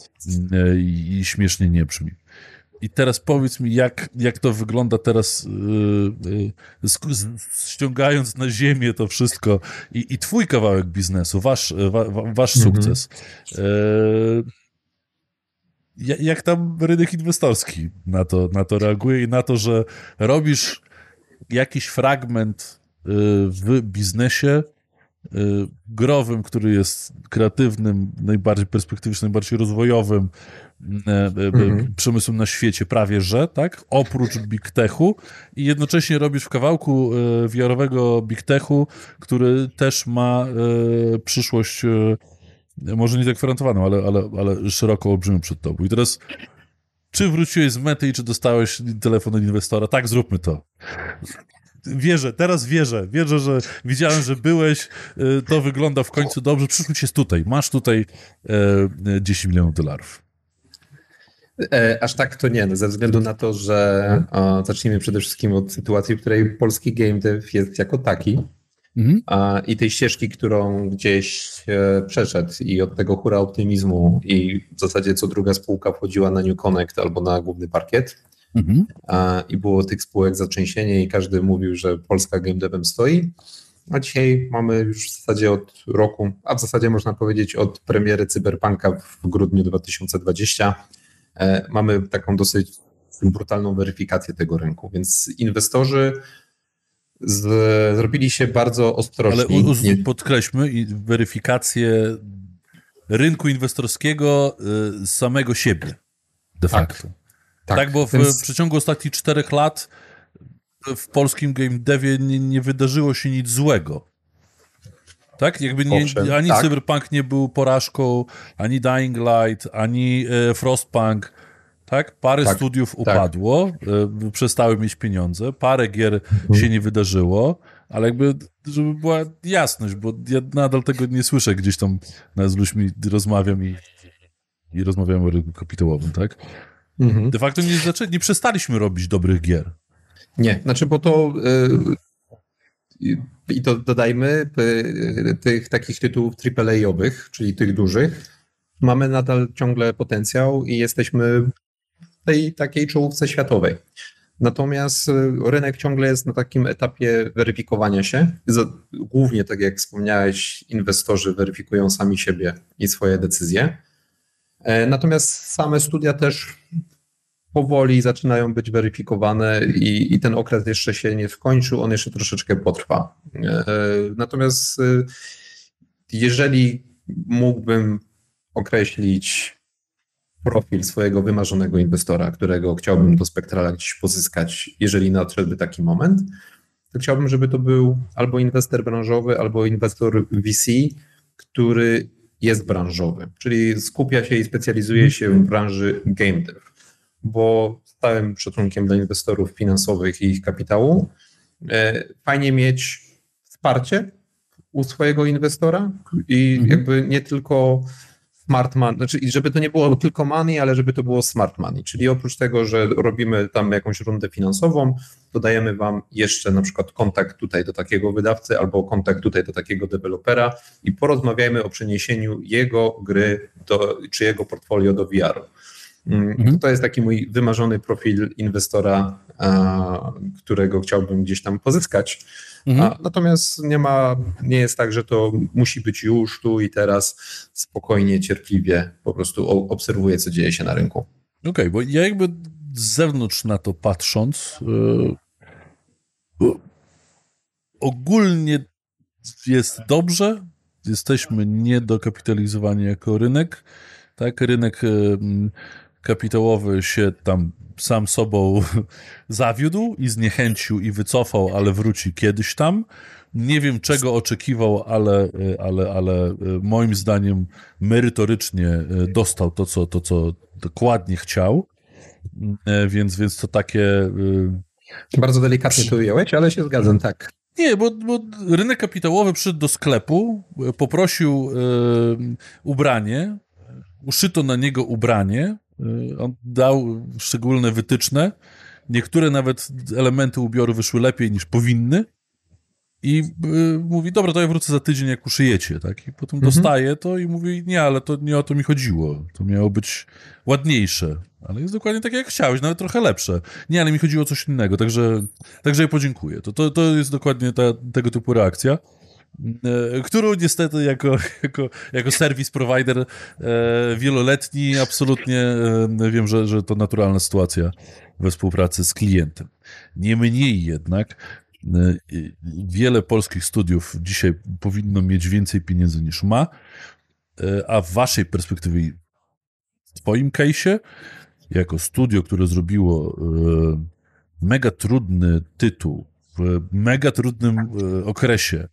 e, i, i śmiesznie nie brzmi. I teraz powiedz mi, jak, jak to wygląda teraz, yy, yy, ściągając na ziemię to wszystko i, i twój kawałek biznesu, wasz, wa, wasz mhm. sukces. Yy, jak tam rynek inwestorski na to, na to reaguje i na to, że robisz jakiś fragment yy, w biznesie, growym, który jest kreatywnym, najbardziej perspektywicznym, najbardziej rozwojowym mhm. przemysłem na świecie, prawie że, tak? Oprócz Big Techu i jednocześnie robisz w kawałku V R-owego Big Techu, który też ma przyszłość może nie zagwarantowaną, ale, ale, ale szeroko olbrzymią przed tobą. I teraz czy wróciłeś z mety i czy dostałeś telefon od inwestora? Tak, zróbmy to. Wierzę, teraz wierzę. Wierzę, że widziałem, że byłeś. To wygląda w końcu dobrze. Przyszłość jest tutaj. Masz tutaj e, dziesięć milionów dolarów. E, aż tak to nie, no, ze względu na to, że o, zacznijmy przede wszystkim od sytuacji, w której polski game dev jest jako taki mhm. a, i tej ścieżki, którą gdzieś e, przeszedł i od tego hura optymizmu i w zasadzie co druga spółka wchodziła na New Connect albo na główny parkiet. Mhm. I było tych spółek zatrzęsienie i każdy mówił, że Polska game devem stoi, a dzisiaj mamy już w zasadzie od roku, a w zasadzie można powiedzieć od premiery Cyberpunka w grudniu dwa tysiące dwudziestego mamy taką dosyć brutalną weryfikację tego rynku, więc inwestorzy z, zrobili się bardzo ostrożni. Ale u, u, podkreślmy weryfikację rynku inwestorskiego y, samego siebie de facto. Tak. Tak, tak, bo w więc... przeciągu ostatnich czterech lat w polskim game devie nie, nie wydarzyło się nic złego. Tak? Jakby nie, Owszem, ani tak. Cyberpunk nie był porażką, ani Dying Light, ani e, Frostpunk. Tak? Parę tak, studiów tak. upadło, e, przestały mieć pieniądze, parę gier mhm. się nie wydarzyło, ale jakby, żeby była jasność, bo ja nadal tego nie słyszę gdzieś tam z ludźmi rozmawiam i, i rozmawiam o rynku kapitałowym, tak? Mhm. De facto nie, zaczę... nie przestaliśmy robić dobrych gier. Nie, znaczy, bo to yy, i to dodajmy yy, tych takich tytułów triple A-owych, czyli tych dużych, mamy nadal ciągle potencjał i jesteśmy w tej takiej czołówce światowej. Natomiast rynek ciągle jest na takim etapie weryfikowania się. Głównie, tak jak wspomniałeś, inwestorzy weryfikują sami siebie i swoje decyzje. Natomiast same studia też powoli zaczynają być weryfikowane i, i ten okres jeszcze się nie skończył, on jeszcze troszeczkę potrwa. Natomiast jeżeli mógłbym określić profil swojego wymarzonego inwestora, którego chciałbym do Spectrala gdzieś pozyskać, jeżeli nadszedłby taki moment, to chciałbym, żeby to był albo inwestor branżowy, albo inwestor V C, który jest branżowy, czyli skupia się i specjalizuje się w branży game dev, bo z całym szacunkiem dla inwestorów finansowych i ich kapitału fajnie mieć wsparcie u swojego inwestora i mhm. jakby nie tylko smart money, znaczy żeby to nie było tylko money, ale żeby to było smart money, czyli oprócz tego, że robimy tam jakąś rundę finansową, dodajemy wam jeszcze na przykład kontakt tutaj do takiego wydawcy albo kontakt tutaj do takiego dewelopera i porozmawiajmy o przeniesieniu jego gry do, czy jego portfolio do V R-u. Mhm. To jest taki mój wymarzony profil inwestora, a, którego chciałbym gdzieś tam pozyskać. Mhm. A, natomiast nie ma, nie jest tak, że to musi być już tu i teraz, spokojnie, cierpliwie po prostu obserwuję, co dzieje się na rynku. Okej, okay, bo ja jakby z zewnątrz na to patrząc, yy, ogólnie jest dobrze, jesteśmy niedokapitalizowani jako rynek, tak, rynek yy, kapitałowy się tam sam sobą zawiódł i zniechęcił i wycofał, ale wróci kiedyś tam. Nie wiem, czego oczekiwał, ale, ale, ale moim zdaniem merytorycznie dostał to, co, to, co dokładnie chciał. Więc, więc to takie... Bardzo delikatnie to ująłeś, ale się zgadzam, tak. Nie, bo, bo rynek kapitałowy przyszedł do sklepu, poprosił y, ubranie, uszyto na niego ubranie, on dał szczególne wytyczne, niektóre nawet elementy ubioru wyszły lepiej niż powinny i y, mówi, dobra, to ja wrócę za tydzień, jak uszyjecie, tak? I potem mhm. dostaje to i mówi, nie, ale to nie o to mi chodziło, to miało być ładniejsze, ale jest dokładnie tak, jak chciałeś, nawet trochę lepsze. Nie, ale mi chodziło o coś innego, także, także ja podziękuję. To, to, to jest dokładnie ta, tego typu reakcja, którą niestety jako, jako, jako service provider e, wieloletni absolutnie e, wiem, że, że to naturalna sytuacja we współpracy z klientem. Niemniej jednak wiele polskich studiów dzisiaj powinno mieć więcej pieniędzy niż ma, a w waszej perspektywie, w twoim case'ie, jako studio, które zrobiło mega trudny tytuł w mega trudnym okresie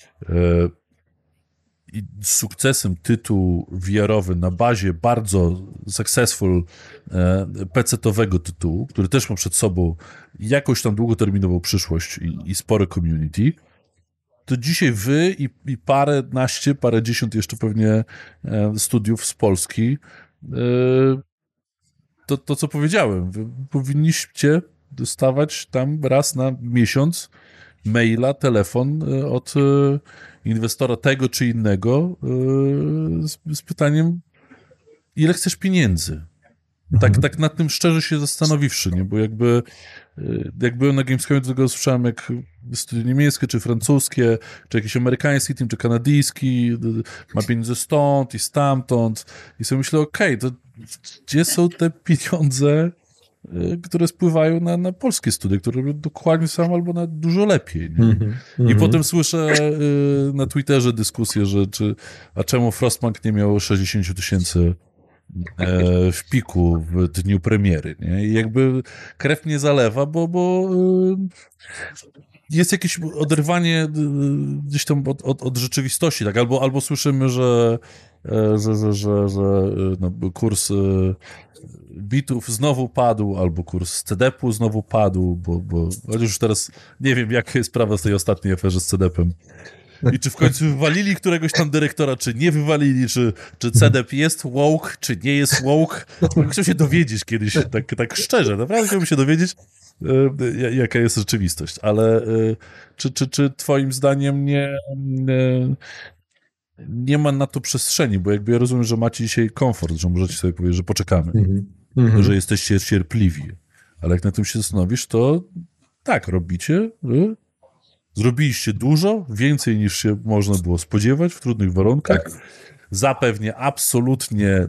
i z sukcesem tytuł V R-owy na bazie bardzo successful pecetowego tytułu, który też ma przed sobą jakąś tam długoterminową przyszłość i, i spore community, to dzisiaj wy i, i parę naście, parę dziesiąt jeszcze pewnie studiów z Polski, to, to co powiedziałem, wy powinniście dostawać tam raz na miesiąc maila, telefon od inwestora tego czy innego z, z pytaniem, ile chcesz pieniędzy. Tak, mhm. tak nad tym szczerze się zastanowiwszy, nie? Bo jakby jak byłem na Gamescomie, to tego słyszałem, jak studio niemieckie, czy francuskie, czy jakiś amerykański team, czy kanadyjski, ma pieniądze stąd i stamtąd. I sobie myślę, okej, okay, to gdzie są te pieniądze, które spływają na, na polskie studia, które robią dokładnie samo albo nawet dużo lepiej. Nie? Mm-hmm, I mm-hmm. potem słyszę y, na Twitterze dyskusję, że czy, a czemu Frostpunk nie miał sześćdziesiąt tysięcy e, w piku w dniu premiery. Nie? I jakby krew mnie zalewa, bo, bo y, jest jakieś oderwanie y, gdzieś tam od, od, od rzeczywistości. Tak? Albo, albo słyszymy, że, e, że, że, że, że no, kurs y, bitów znowu padł, albo kurs C D P-u znowu padł, bo, bo chociaż już teraz nie wiem, jaka jest sprawa z tej ostatniej aferze z C D P-em. I czy w końcu wywalili któregoś tam dyrektora, czy nie wywalili, czy, czy C D P jest woke, czy nie jest woke. Chciałbym się dowiedzieć kiedyś, tak, tak szczerze, naprawdę chciałbym się dowiedzieć, e, jaka jest rzeczywistość. Ale e, czy, czy, czy twoim zdaniem nie... E, nie ma na to przestrzeni, bo jakby ja rozumiem, że macie dzisiaj komfort, że możecie sobie powiedzieć, że poczekamy, mm-hmm. że jesteście cierpliwi, ale jak na tym się zastanowisz, to tak, robicie, wy zrobiliście dużo, więcej niż się można było spodziewać w trudnych warunkach, tak. Zapewnie absolutnie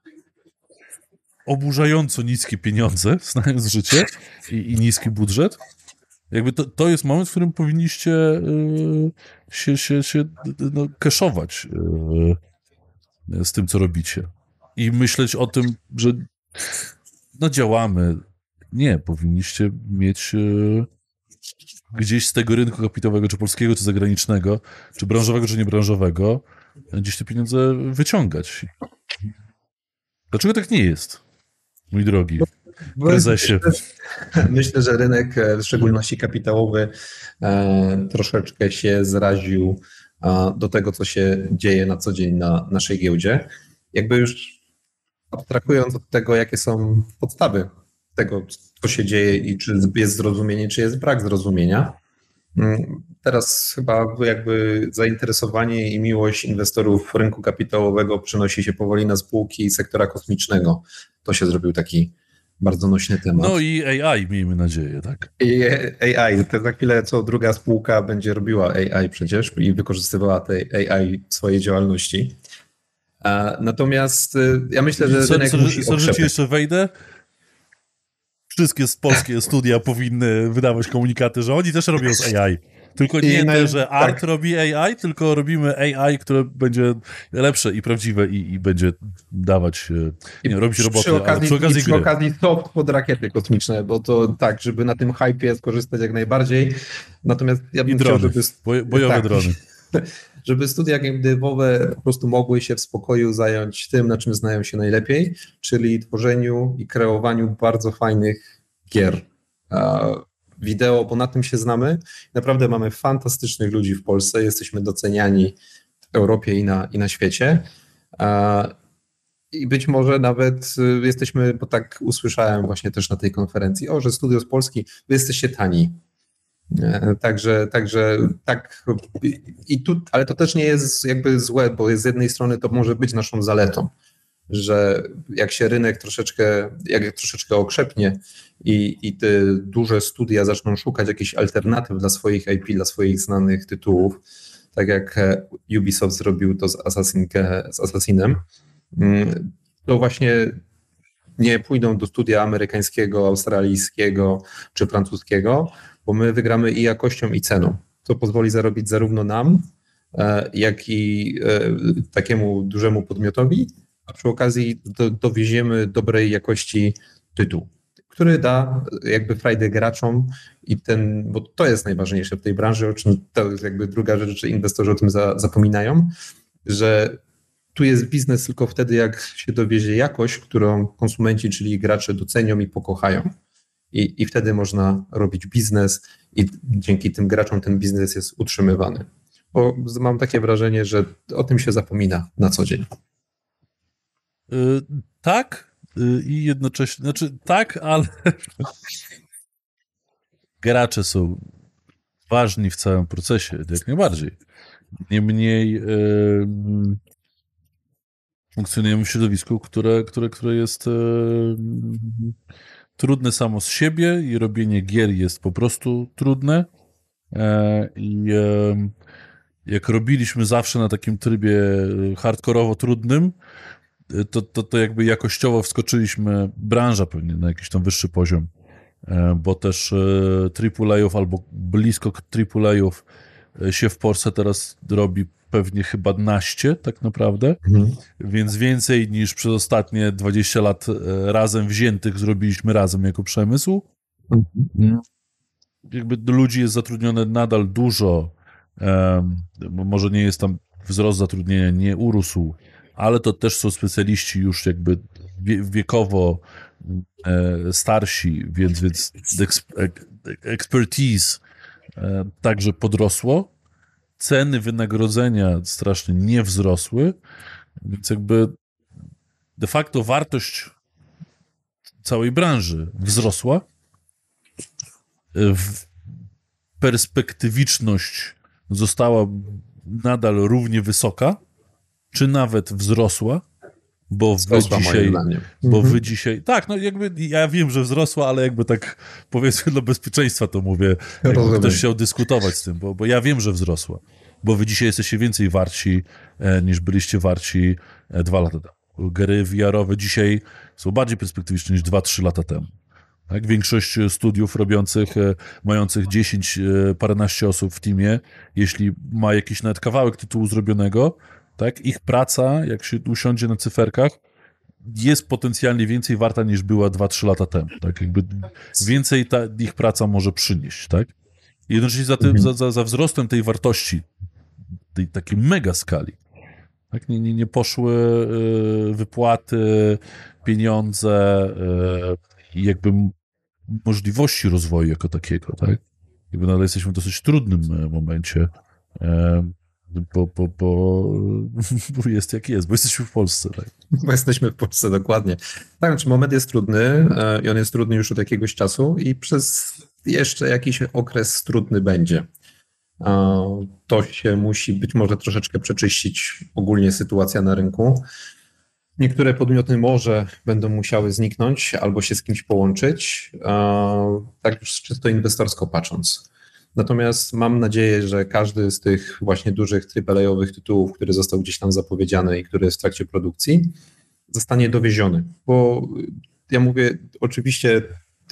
oburzająco niskie pieniądze, znając życie i, i niski budżet. Jakby to, to jest moment, w którym powinniście y, się, się, się no, cashować y, z tym, co robicie. I myśleć o tym, że no działamy. Nie, powinniście mieć y, gdzieś z tego rynku kapitałowego, czy polskiego, czy zagranicznego, czy branżowego, czy niebranżowego, gdzieś te pieniądze wyciągać. Dlaczego tak nie jest, mój drogi prezesie? Myślę, że rynek, w szczególności kapitałowy, troszeczkę się zraził do tego, co się dzieje na co dzień na naszej giełdzie. Jakby już abstrahując od tego, jakie są podstawy tego, co się dzieje i czy jest zrozumienie, czy jest brak zrozumienia. Teraz chyba jakby zainteresowanie i miłość inwestorów rynku kapitałowego przenosi się powoli na spółki sektora kosmicznego. To się zrobił taki bardzo nośny temat. No i A I, miejmy nadzieję, tak? I A I, to za chwilę co druga spółka będzie robiła A I przecież i wykorzystywała te A I w swojej działalności. Natomiast ja myślę, że co, rynek co, musi co, że ci jeszcze wejdę? Wszystkie polskie studia powinny wydawać komunikaty, że oni też robią z A I. Tylko nie to, że Art tak. robi A I, tylko robimy A I, które będzie lepsze i prawdziwe i, i będzie dawać, nie, I robić roboty, przy okazji, ale przy okazji i przy gry. okazji soft pod rakiety kosmiczne, bo to tak, żeby na tym hypie skorzystać jak najbardziej. Natomiast ja bym I drony, chciał, żeby... Boj, bojowe tak, drony. Żeby studia game devowe po prostu mogły się w spokoju zająć tym, na czym znają się najlepiej, czyli tworzeniu i kreowaniu bardzo fajnych gier. Wideo, bo na tym się znamy. Naprawdę mamy fantastycznych ludzi w Polsce, jesteśmy doceniani w Europie i na, i na świecie. I być może nawet jesteśmy, bo tak usłyszałem właśnie też na tej konferencji, o, że studio z Polski, wy jesteście tani. Także, także tak, i tu, ale to też nie jest jakby złe, bo z jednej strony to może być naszą zaletą, że jak się rynek troszeczkę, jak troszeczkę okrzepnie i, i te duże studia zaczną szukać jakichś alternatyw dla swoich I P, dla swoich znanych tytułów, tak jak Ubisoft zrobił to z, Assassin, z Assassinem, to właśnie nie pójdą do studia amerykańskiego, australijskiego czy francuskiego, bo my wygramy i jakością, i ceną. To pozwoli zarobić zarówno nam, jak i takiemu dużemu podmiotowi, a przy okazji do, dowieziemy dobrej jakości tytuł, który da jakby frajdę graczom i ten, bo to jest najważniejsze w tej branży, o czym to jest jakby druga rzecz, że inwestorzy o tym za, zapominają, że tu jest biznes tylko wtedy, jak się dowiezie jakość, którą konsumenci, czyli gracze docenią i pokochają. I, i wtedy można robić biznes i dzięki tym graczom ten biznes jest utrzymywany. Bo mam takie wrażenie, że o tym się zapomina na co dzień. Yy, tak yy, i jednocześnie, znaczy tak, ale gracze są ważni w całym procesie, jak najbardziej. Niemniej yy, funkcjonujemy w środowisku, które, które, które jest yy, trudne samo z siebie i robienie gier jest po prostu trudne. Yy, I yy, jak robiliśmy zawsze na takim trybie hardkorowo trudnym, to, to, to jakby jakościowo wskoczyliśmy, branża pewnie na jakiś tam wyższy poziom, bo też triple A-ów albo blisko triple A-ów się w Polsce teraz robi pewnie chyba naście tak naprawdę, mhm. Więc więcej niż przez ostatnie dwadzieścia lat razem wziętych zrobiliśmy razem jako przemysł. Mhm. Jakby ludzi jest zatrudnione nadal dużo, um, może nie jest tam wzrost zatrudnienia, nie urósł, ale to też są specjaliści już jakby wie, wiekowo e, starsi, więc, więc expertise e, także podrosło. Ceny wynagrodzenia strasznie nie wzrosły, więc jakby de facto wartość całej branży wzrosła. W perspektywiczność została nadal równie wysoka, czy nawet wzrosła, bo wzrosła wy dzisiaj, bo mhm. wy dzisiaj, tak, no jakby ja wiem, że wzrosła, ale jakby tak powiedzmy dla bezpieczeństwa to mówię, jakby ktoś chciał dyskutować z tym, bo, bo ja wiem, że wzrosła, bo wy dzisiaj jesteście więcej warci e, niż byliście warci e, dwa lata temu. Gry V R-owe dzisiaj są bardziej perspektywiczne niż dwa trzy lata temu. Tak? Większość studiów robiących, mających dziesięć, paręnaście osób w teamie, jeśli ma jakiś nawet kawałek tytułu zrobionego, tak, ich praca, jak się usiądzie na cyferkach, jest potencjalnie więcej warta niż była dwa trzy lata temu. Tak? Jakby więcej ta ich praca może przynieść. Tak? I jednocześnie za, tym, za, za, za wzrostem tej wartości, tej takiej mega skali, tak? nie, nie, nie poszły y, wypłaty, pieniądze i y, jakby możliwości rozwoju jako takiego, tak? Jakby nadal jesteśmy w dosyć trudnym momencie, e, bo, bo, bo, bo jest jak jest, bo jesteśmy w Polsce, tak? Bo jesteśmy w Polsce, dokładnie. Tak, znaczy moment jest trudny e, i on jest trudny już od jakiegoś czasu i przez jeszcze jakiś okres trudny będzie. E, to się musi być może troszeczkę przeczyścić ogólnie sytuacja na rynku. Niektóre podmioty może będą musiały zniknąć albo się z kimś połączyć, tak już czysto inwestorsko patrząc. Natomiast mam nadzieję, że każdy z tych właśnie dużych triple A-owych tytułów, który został gdzieś tam zapowiedziany i który jest w trakcie produkcji, zostanie dowieziony. Bo ja mówię, oczywiście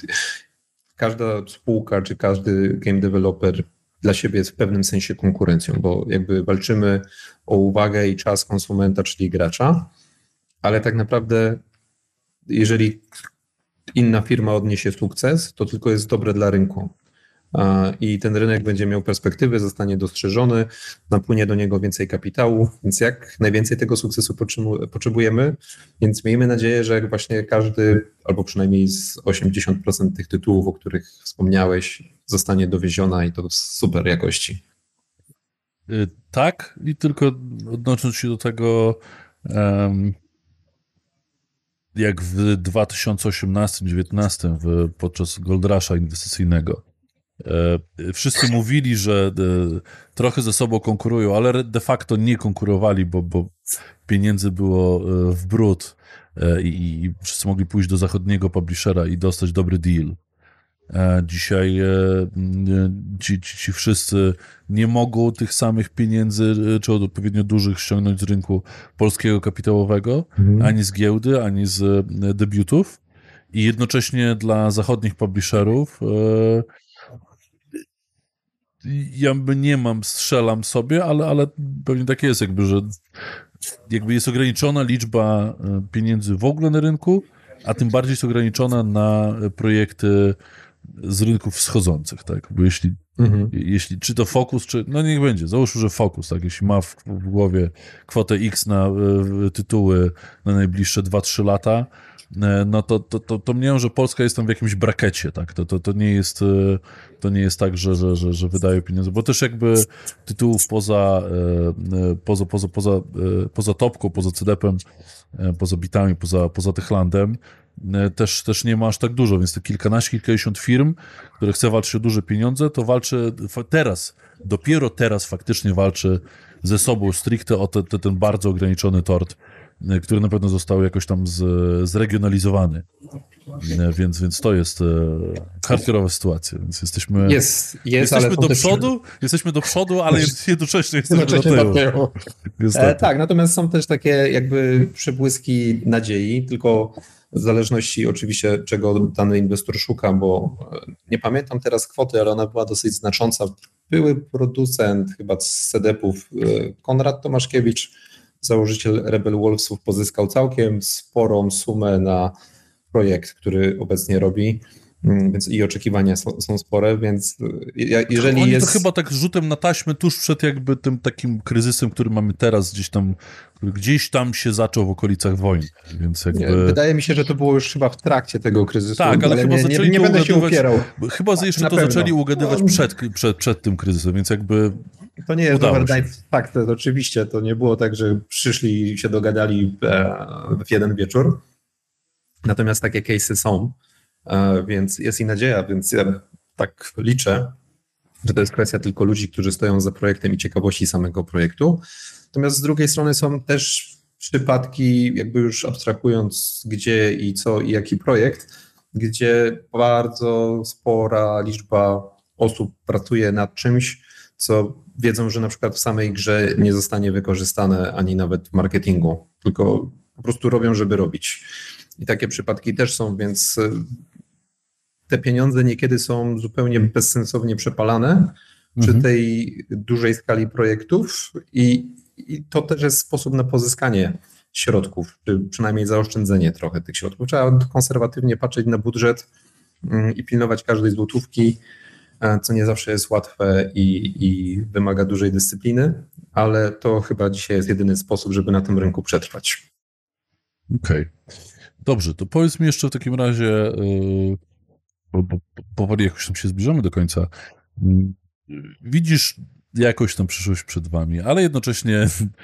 każda spółka czy każdy game developer dla siebie jest w pewnym sensie konkurencją, bo jakby walczymy o uwagę i czas konsumenta, czyli gracza, ale tak naprawdę jeżeli inna firma odniesie sukces, to tylko jest dobre dla rynku. I ten rynek będzie miał perspektywy, zostanie dostrzeżony, napłynie do niego więcej kapitału, więc jak najwięcej tego sukcesu potrzebujemy, więc miejmy nadzieję, że właśnie każdy, albo przynajmniej z osiemdziesiąt procent tych tytułów, o których wspomniałeś, zostanie dowieziona i to z super jakości. Tak, i tylko odnosząc się do tego, um, jak w dwa tysiące osiemnastym dziewiętnastym podczas Gold Rusha inwestycyjnego e, wszyscy mówili, że e, trochę ze sobą konkurują, ale de facto nie konkurowali, bo, bo pieniędzy było e, w bród e, i, i wszyscy mogli pójść do zachodniego publishera i dostać dobry deal. Dzisiaj ci, ci, ci wszyscy nie mogą tych samych pieniędzy, czy odpowiednio dużych, ściągnąć z rynku polskiego kapitałowego, mhm. ani z giełdy, ani z debiutów. I jednocześnie dla zachodnich publisherów ja nie mam, strzelam sobie, ale, ale pewnie tak jest, jakby, że jakby jest ograniczona liczba pieniędzy w ogóle na rynku, a tym bardziej jest ograniczona na projekty z rynków wschodzących, tak? Bo jeśli, mhm. jeśli czy to Focus, czy, no niech będzie, załóżmy, że Focus, tak? Jeśli ma w, w głowie kwotę X na y, tytuły na najbliższe dwa trzy lata, no to, to, to, to mniemam, że Polska jest tam w jakimś brakecie, tak? To, to, to nie jest to nie jest tak, że, że, że, że wydają pieniądze, bo też jakby tytułów poza poza, poza, poza, poza topką, poza C D P-em, poza bitami, poza, poza Techlandem też, też nie ma aż tak dużo, więc te kilkanaście, kilkadziesiąt firm, które chce walczyć o duże pieniądze, to walczy teraz, dopiero teraz faktycznie walczy ze sobą stricte o te, te, ten bardzo ograniczony tort, który na pewno został jakoś tam z, zregionalizowany. Więc, więc to jest e, hardkorowa sytuacja, więc jesteśmy, jest, jest, jesteśmy ale do przodu, przy... jesteśmy do przodu, ale jednocześnie jesteśmy jednocześnie do tyłu. E, tak, natomiast są też takie jakby przebłyski nadziei, tylko w zależności oczywiście czego dany inwestor szuka, bo nie pamiętam teraz kwoty, ale ona była dosyć znacząca. Były producent chyba z C D P-ów, Konrad Tomaszkiewicz, założyciel Rebel Wolvesów, pozyskał całkiem sporą sumę na projekt, który obecnie robi, więc i oczekiwania są, są spore, więc jeżeli Oni jest... to chyba tak rzutem na taśmę tuż przed jakby tym takim kryzysem, który mamy teraz gdzieś tam, który gdzieś tam się zaczął w okolicach wojny, więc jakby... Nie, wydaje mi się, że to było już chyba w trakcie tego kryzysu. Tak, ale, ale chyba nie, zaczęli nie, nie będę ugadywać, się upierał. Chyba tak, jeszcze to pewno. zaczęli ugadywać przed, przed, przed tym kryzysem, więc jakby to nie jest overnight fact, oczywiście, to nie było tak, że przyszli i się dogadali w jeden wieczór. Natomiast takie case'y są, więc jest i nadzieja, więc ja tak liczę, że to jest kwestia tylko ludzi, którzy stoją za projektem i ciekawości samego projektu. Natomiast z drugiej strony są też przypadki, jakby już abstrahując gdzie i co i jaki projekt, gdzie bardzo spora liczba osób pracuje nad czymś, co wiedzą, że na przykład w samej grze nie zostanie wykorzystane ani nawet w marketingu, tylko po prostu robią, żeby robić. I takie przypadki też są, więc te pieniądze niekiedy są zupełnie bezsensownie przepalane mhm. przy tej dużej skali projektów i, i to też jest sposób na pozyskanie środków, czy przynajmniej zaoszczędzenie trochę tych środków. Trzeba konserwatywnie patrzeć na budżet i pilnować każdej złotówki, co nie zawsze jest łatwe i, i wymaga dużej dyscypliny, ale to chyba dzisiaj jest jedyny sposób, żeby na tym rynku przetrwać. Okej. Okay. Dobrze, to powiedz mi jeszcze w takim razie, yy, bo, bo powoli jakoś tam się zbliżamy do końca, yy, widzisz jakoś tam przyszłość przed wami, ale jednocześnie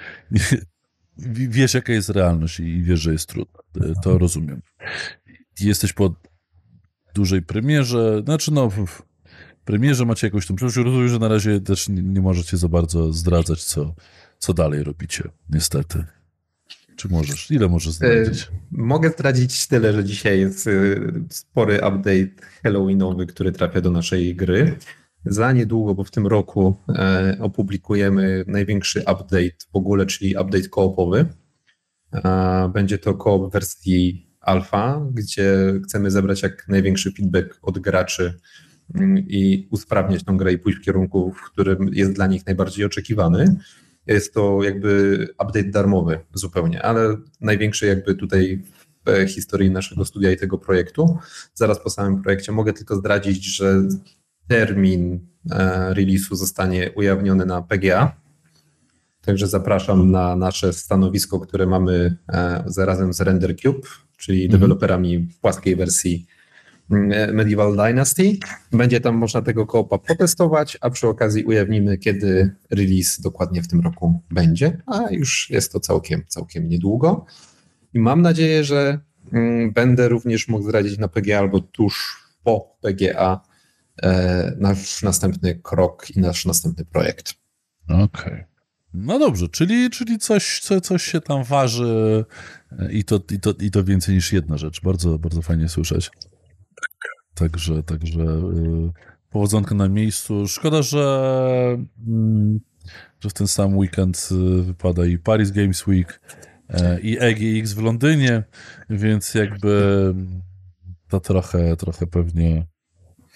wiesz, jaka jest realność i wiesz, że jest trudno. To rozumiem. Jesteś po dużej premierze, znaczy no w premierze macie jakąś tam przyszłość, rozumiem, że na razie też nie, nie możecie za bardzo zdradzać, co, co dalej robicie, niestety. Czy możesz? Ile możesz zdradzić? Mogę zdradzić tyle, że dzisiaj jest spory update halloweenowy, który trafia do naszej gry. Za niedługo, bo w tym roku e, opublikujemy największy update w ogóle, czyli update koopowy. E, będzie to koop w wersji alfa, gdzie chcemy zebrać jak największy feedback od graczy i usprawniać tą grę i pójść w kierunku, w którym jest dla nich najbardziej oczekiwany. Jest to jakby update darmowy zupełnie, ale największy jakby tutaj w historii naszego studia i tego projektu. Zaraz po samym projekcie mogę tylko zdradzić, że termin release'u zostanie ujawniony na P G A. Także zapraszam na nasze stanowisko, które mamy zarazem z RenderCube, czyli deweloperami płaskiej wersji Medieval Dynasty. Będzie tam można tego koopa potestować, a przy okazji ujawnimy, kiedy release dokładnie w tym roku będzie, a już jest to całkiem, całkiem niedługo. I mam nadzieję, że będę również mógł zdradzić na P G A albo tuż po P G A nasz następny krok i nasz następny projekt. Okej. Okay. No dobrze, czyli, czyli coś, co, coś się tam waży i to, i, to, i to więcej niż jedna rzecz. Bardzo, bardzo fajnie słyszeć. Także, także yy, powodzonka na miejscu. Szkoda, że, yy, że w ten sam weekend yy, wypada i Paris Games Week yy, i E G X w Londynie, więc jakby to trochę, trochę pewnie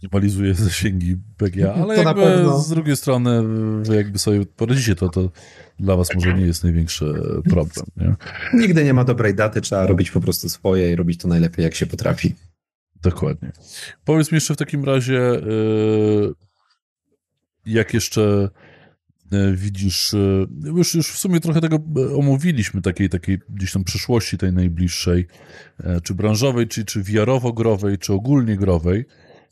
minimalizuje zasięgi P G A, ale To na jakby pewno. z drugiej strony wy jakby sobie poradzicie, to, to dla was może nie jest największy problem, nie? Nigdy nie ma dobrej daty, trzeba robić po prostu swoje i robić to najlepiej, jak się potrafi. Dokładnie. Powiedz mi jeszcze w takim razie, yy, jak jeszcze yy, widzisz, yy, już, już w sumie trochę tego omówiliśmy, takiej, takiej gdzieś tam przyszłości tej najbliższej, yy, czy branżowej, czy, czy V R-owo-growej, czy ogólnie growej.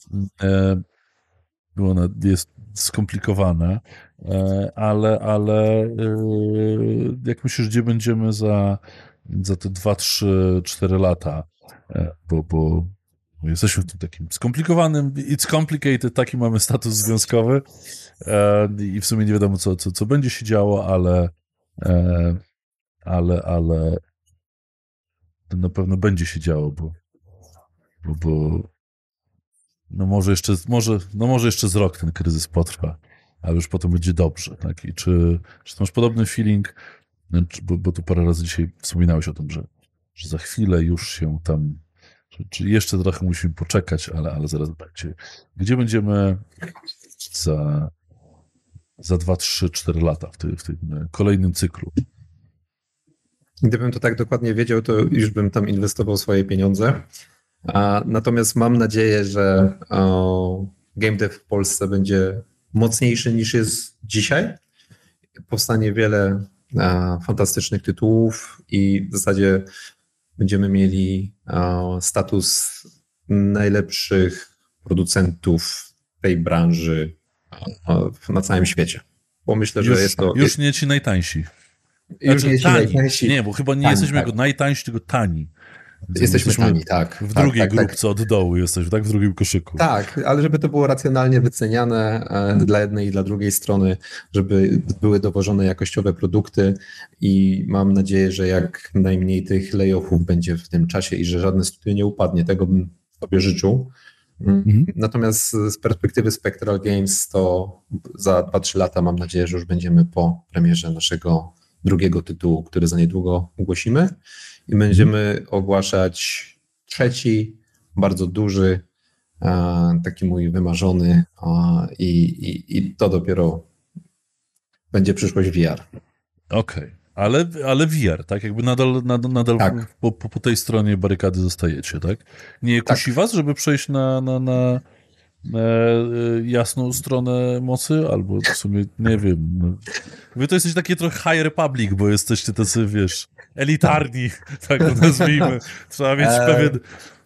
Yy, ona jest skomplikowana, yy, ale, ale yy, jak myślisz, gdzie będziemy za, za te dwa, trzy, cztery lata? Yy, bo, bo jesteśmy w tym takim skomplikowanym, it's complicated, taki mamy status związkowy e, i w sumie nie wiadomo, co, co, co będzie się działo, ale e, ale, ale to na pewno będzie się działo, bo, bo, bo no może jeszcze, może, no może jeszcze z rok ten kryzys potrwa, ale już potem będzie dobrze, tak? I czy, czy masz podobny feeling, bo, bo tu parę razy dzisiaj wspominałeś o tym, że, że za chwilę już się tam Czy jeszcze trochę musimy poczekać, ale, ale zaraz będzie. Gdzie będziemy za, za dwa, trzy, cztery lata w, ty, w tym kolejnym cyklu? Gdybym to tak dokładnie wiedział, to już bym tam inwestował swoje pieniądze. A, natomiast mam nadzieję, że o, game dev w Polsce będzie mocniejszy niż jest dzisiaj. Powstanie wiele a, fantastycznych tytułów i w zasadzie będziemy mieli o, status najlepszych producentów tej branży o, na całym świecie. Bo myślę, Już, że jest to... już nie ci najtańsi. Już Znaczy, nie ci tani. najtańsi. Nie, bo chyba nie Tani, jesteśmy tak. jako najtańsi, tylko tani. Więc Jesteśmy tani, tak. W tak, drugiej tak, grupce tak. od dołu jesteśmy, tak? W drugim koszyku. Tak, ale żeby to było racjonalnie wyceniane e, dla jednej i dla drugiej strony, żeby były dowożone jakościowe produkty i mam nadzieję, że jak najmniej tych layoffów będzie w tym czasie i że żadne studio nie upadnie. Tego bym sobie życzył. Mhm. Natomiast z perspektywy Spectral Games to za dwa trzy lata mam nadzieję, że już będziemy po premierze naszego drugiego tytułu, który za niedługo ogłosimy i będziemy ogłaszać trzeci, bardzo duży, taki mój wymarzony i, i, i to dopiero będzie przyszłość V R. Okej, okay. ale, ale V R, tak? Jakby nadal, nadal, nadal tak. Po, po, po tej stronie barykady zostajecie, tak? Nie kusi tak. was, żeby przejść na, na, na e, jasną stronę mocy? Albo w sumie, nie wiem. No. Wy to jesteście takie trochę High Republic, bo jesteście tacy, wiesz, elitarni, tak to nazwijmy. Trzeba mieć e... pewien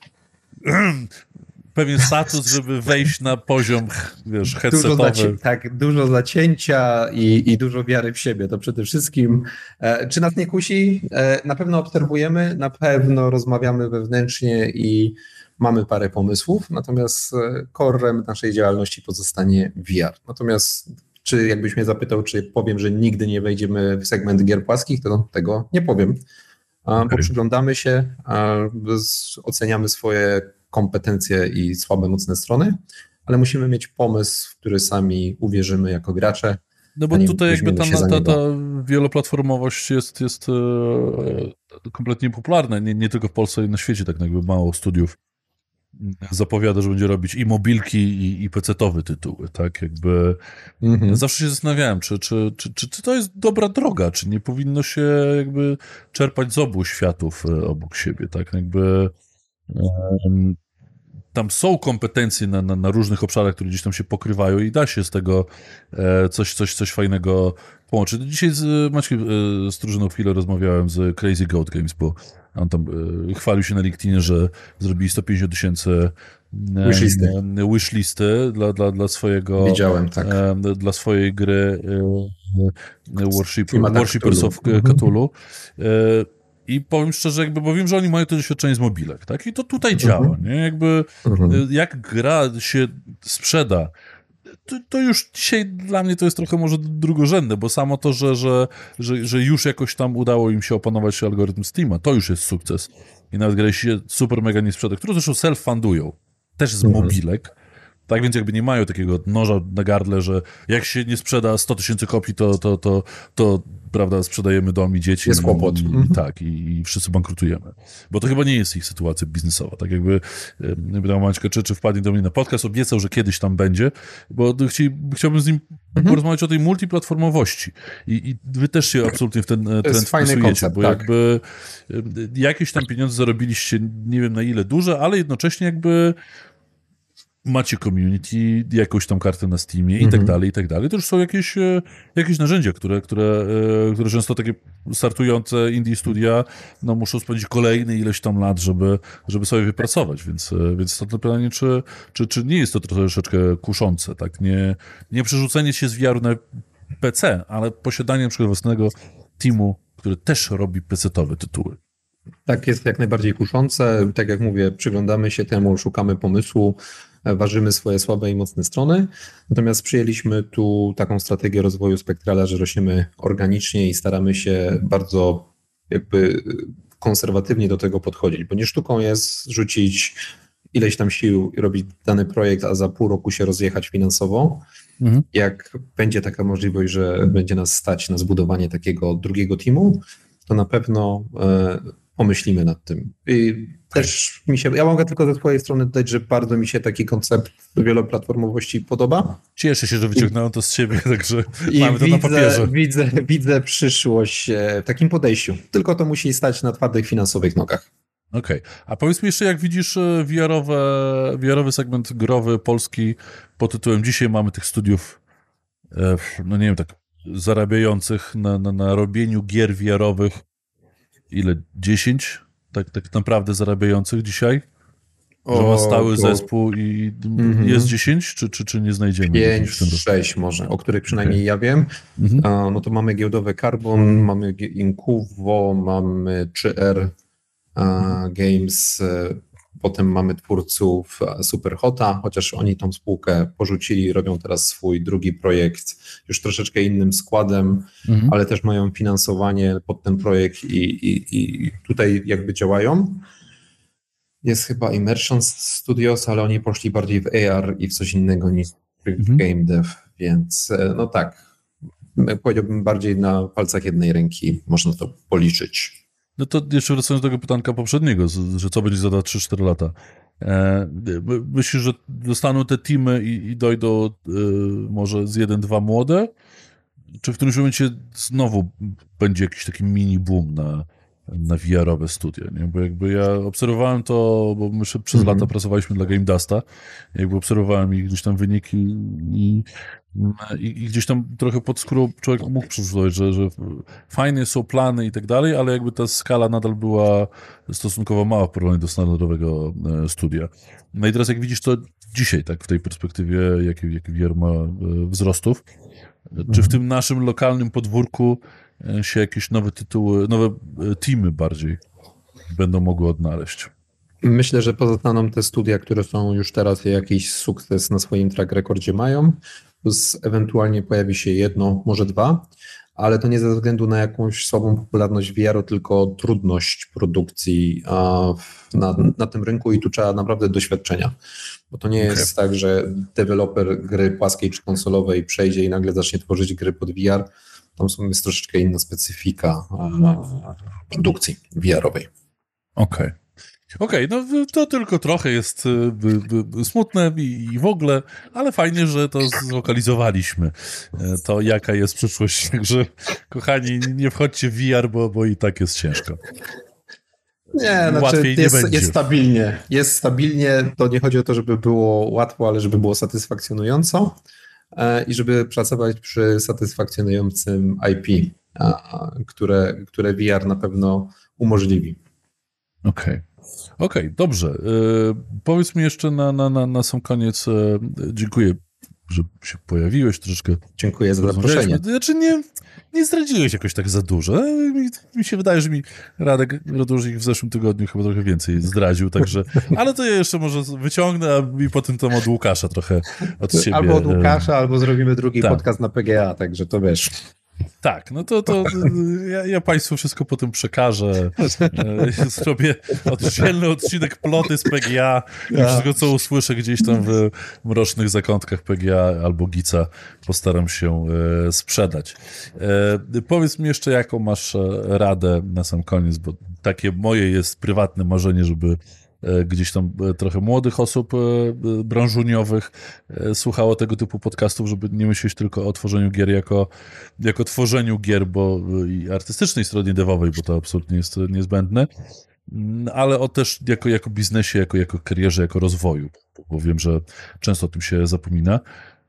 pewien status, żeby wejść na poziom, wiesz, headsetowy. Dużo zaci- tak, dużo zacięcia i, i dużo wiary w siebie, to przede wszystkim. E, czy nas nie kusi? E, na pewno obserwujemy, na pewno rozmawiamy wewnętrznie i mamy parę pomysłów, natomiast corem naszej działalności pozostanie V R. Natomiast czy jakbyś mnie zapytał, czy powiem, że nigdy nie wejdziemy w segment gier płaskich, to tego nie powiem, okay. bo przyglądamy się, oceniamy swoje kompetencje i słabe, mocne strony, ale musimy mieć pomysł, w który sami uwierzymy jako gracze. No bo tutaj jakby ta, ta, ta wieloplatformowość jest, jest e, kompletnie popularna, nie, nie tylko w Polsce, ale na świecie tak jakby mało studiów zapowiada, że będzie robić i mobilki, i, i pecetowe tytuły, tak, jakby mhm. zawsze się zastanawiałem, czy, czy, czy, czy, czy to jest dobra droga, czy nie powinno się jakby czerpać z obu światów obok siebie, tak, jakby um, tam są kompetencje na, na, na różnych obszarach, które gdzieś tam się pokrywają i da się z tego e, coś, coś, coś fajnego połączyć. Dzisiaj z Maćkiem e, Strużyną chwilę rozmawiałem z Crazy Goat Games, bo on tam e, chwalił się na LinkedInie, że zrobili sto pięćdziesiąt tysięcy e, wishlisty. E, wishlisty dla, dla, dla swojego Widziałem, tak. E, dla swojej gry e, Worship, Worshippers of Cthulhu. Cthulhu. E, I powiem szczerze, jakby, bo wiem, że oni mają to doświadczenie z mobilek, tak? I to tutaj uh-huh. działa, nie? Jakby uh-huh. jak gra się sprzeda, to, to już dzisiaj dla mnie to jest trochę może drugorzędne, bo samo to, że, że, że, że już jakoś tam udało im się opanować algorytm Steama, to już jest sukces. I nawet gra się super mega nie sprzeda, które zresztą self-fundują, też z uh-huh. mobilek, Tak więc jakby nie mają takiego noża na gardle, że jak się nie sprzeda sto tysięcy kopii, to, to, to, to prawda, sprzedajemy dom i dzieci. Jest kłopot. I, i, Mhm. Tak, i, i wszyscy bankrutujemy. Bo to chyba nie jest ich sytuacja biznesowa. Tak jakby, nie pytał Maćka, czy, czy wpadnie do mnie na podcast, obiecał, że kiedyś tam będzie, bo chci, chciałbym z nim mhm. porozmawiać o tej multiplatformowości. I, I wy też się absolutnie w ten trend wpisujecie, koncept, bo tak. jakby jakieś tam pieniądze zarobiliście, nie wiem na ile duże, ale jednocześnie jakby macie community, jakąś tam kartę na Steamie i Mhm. tak dalej, i tak dalej. To już są jakieś, e, jakieś narzędzia, które, które, e, które często takie startujące indie studia no, muszą spędzić kolejne ileś tam lat, żeby, żeby sobie wypracować, więc, e, więc to pytanie, czy, czy, czy nie jest to troszeczkę kuszące, tak? Nie, nie przerzucenie się z V R-u na P C, ale posiadanie na przykład własnego teamu, który też robi pecetowe tytuły. Tak, jest jak najbardziej kuszące. Tak jak mówię, przyglądamy się temu, szukamy pomysłu, ważymy swoje słabe i mocne strony. Natomiast przyjęliśmy tu taką strategię rozwoju Spectrala, że rośniemy organicznie i staramy się bardzo jakby konserwatywnie do tego podchodzić, bo nie sztuką jest rzucić ileś tam sił i robić dany projekt, a za pół roku się rozjechać finansowo. Mhm. Jak będzie taka możliwość, że będzie nas stać na zbudowanie takiego drugiego teamu, to na pewno e, pomyślimy nad tym. I też mi się, ja mogę tylko ze swojej strony dodać, że bardzo mi się taki koncept wieloplatformowości podoba. Cieszę się, że wyciągnąłem to z siebie, także I mamy to widzę, na papierze. Widzę, widzę przyszłość w takim podejściu. Tylko to musi stać na twardych finansowych nogach. Okej. Okay. A powiedz mi jeszcze, jak widzisz V R-owe, V R-owy segment growy polski pod tytułem dzisiaj mamy tych studiów, no nie wiem, tak zarabiających na, na, na robieniu gier V R-owych ile? dziesięć? Tak, tak naprawdę zarabiających dzisiaj? Że ma stały to... zespół i mm-hmm. jest dziesięć, czy, czy, czy nie znajdziemy? pięć, sześć może, o których przynajmniej okay. ja wiem. Mm-hmm. No to mamy giełdowe Carbon, mamy Incuvo, mamy trzy R Games, potem mamy twórców Superhota, chociaż oni tą spółkę porzucili, robią teraz swój drugi projekt już troszeczkę innym składem, mhm. ale też mają finansowanie pod ten projekt i, i, i tutaj jakby działają. Jest chyba Immersion Studios, ale oni poszli bardziej w A R i w coś innego niż mhm. game dev, więc no tak, powiedziałbym bardziej na palcach jednej ręki można to policzyć. No to jeszcze wracając do tego pytanka poprzedniego, że co będzie za dwa trzy cztery lata. E, myślisz, że dostaną te teamy i, i dojdą e, może z jeden dwa młode? Czy w którymś momencie znowu będzie jakiś taki mini boom na, na V R-owe studia? Nie? Bo jakby ja obserwowałem to, bo my przez mm-hmm. lata pracowaliśmy dla Game Dusta, jakby obserwowałem ich gdzieś tam wyniki i I, I gdzieś tam trochę pod skórą człowiek mógł przeczytać, że, że fajne są plany i tak dalej, ale jakby ta skala nadal była stosunkowo mała w porównaniu do standardowego studia. No i teraz jak widzisz to dzisiaj, tak w tej perspektywie, jaki, jaki V R ma wzrostów, mhm. czy w tym naszym lokalnym podwórku się jakieś nowe tytuły, nowe teamy bardziej będą mogły odnaleźć? Myślę, że pozostaną te studia, które są już teraz jakiś sukces na swoim track rekordzie mają, plus ewentualnie pojawi się jedno, może dwa, ale to nie ze względu na jakąś słabą popularność V R-u, tylko trudność produkcji na, na tym rynku i tu trzeba naprawdę doświadczenia, bo to nie okay. jest tak, że deweloper gry płaskiej czy konsolowej przejdzie i nagle zacznie tworzyć gry pod V R, tam jest troszeczkę inna specyfika produkcji V R-owej. Okej. Okay. Okej, okay, no to tylko trochę jest y, y, y, smutne i, i w ogóle, ale fajnie, że to zlokalizowaliśmy, to jaka jest przyszłość, także kochani, nie wchodźcie w V R, bo, bo i tak jest ciężko. Nie, znaczy Łatwiej jest, nie będzie. Jest stabilnie, jest stabilnie, to nie chodzi o to, żeby było łatwo, ale żeby było satysfakcjonująco e, i żeby pracować przy satysfakcjonującym I P, a, które, które V R na pewno umożliwi. Okej. Okay. Okej, okay, dobrze. E, powiedz mi jeszcze na, na, na, na sam koniec, e, dziękuję, że się pojawiłeś troszeczkę. Dziękuję za zaproszenie. Znaczy nie, nie zdradziłeś jakoś tak za dużo. Mi, mi się wydaje, że mi Radek Radużyk w zeszłym tygodniu chyba trochę więcej zdradził, także, ale to ja jeszcze może wyciągnę i potem tam od Łukasza trochę od siebie. Albo od Łukasza, albo zrobimy drugi tak. podcast na P G A, także to wiesz. Tak, no to, to ja, ja Państwu wszystko potem przekażę. E, Zrobię oddzielny odcinek ploty z P G A i wszystko, co usłyszę gdzieś tam w mrocznych zakątkach P G A albo Gica, postaram się e, sprzedać. E, powiedz mi jeszcze, jaką masz radę na sam koniec, bo takie moje jest prywatne marzenie, żeby gdzieś tam trochę młodych osób branżuniowych słuchało tego typu podcastów, żeby nie myśleć tylko o tworzeniu gier jako, jako tworzeniu gier, bo i artystycznej strony devowej, bo to absolutnie jest niezbędne, ale o też jako, jako biznesie, jako, jako karierze, jako rozwoju, bo wiem, że często o tym się zapomina.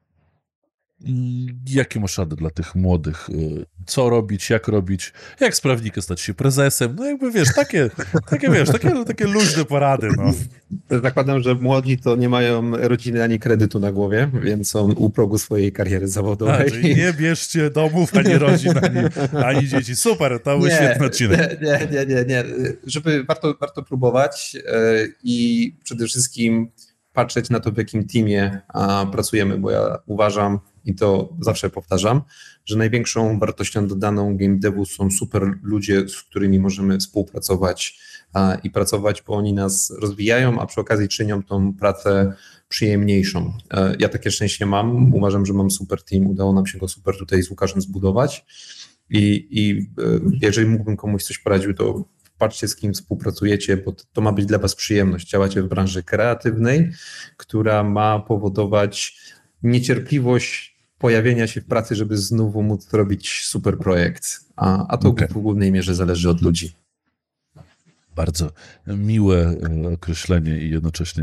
I jakie masz rady dla tych młodych? Co robić, jak robić, jak z prawnika stać się prezesem? No jakby wiesz, takie, takie wiesz, takie, takie luźne porady. No. Zakładam, że młodzi to nie mają rodziny ani kredytu na głowie, więc są u progu swojej kariery zawodowej. A, czyli nie bierzcie domów, ani rodzin, ani, ani dzieci. Super, to był świetny odcinek. Nie, nie, nie, nie. Żeby warto, warto próbować i przede wszystkim patrzeć na to, w jakim teamie pracujemy, bo ja uważam, i to zawsze powtarzam, że największą wartością dodaną game devu są super ludzie, z którymi możemy współpracować i pracować, bo oni nas rozwijają, a przy okazji czynią tą pracę przyjemniejszą. Ja takie szczęście mam, uważam, że mam super team, udało nam się go super tutaj z Łukaszem zbudować i, i jeżeli mógłbym komuś coś poradził, to patrzcie, z kim współpracujecie, bo to ma być dla was przyjemność. Działacie w branży kreatywnej, która ma powodować niecierpliwość pojawienia się w pracy, żeby znowu móc robić super projekt. A, a to okay. w głównej mierze zależy od ludzi. Bardzo miłe określenie i jednocześnie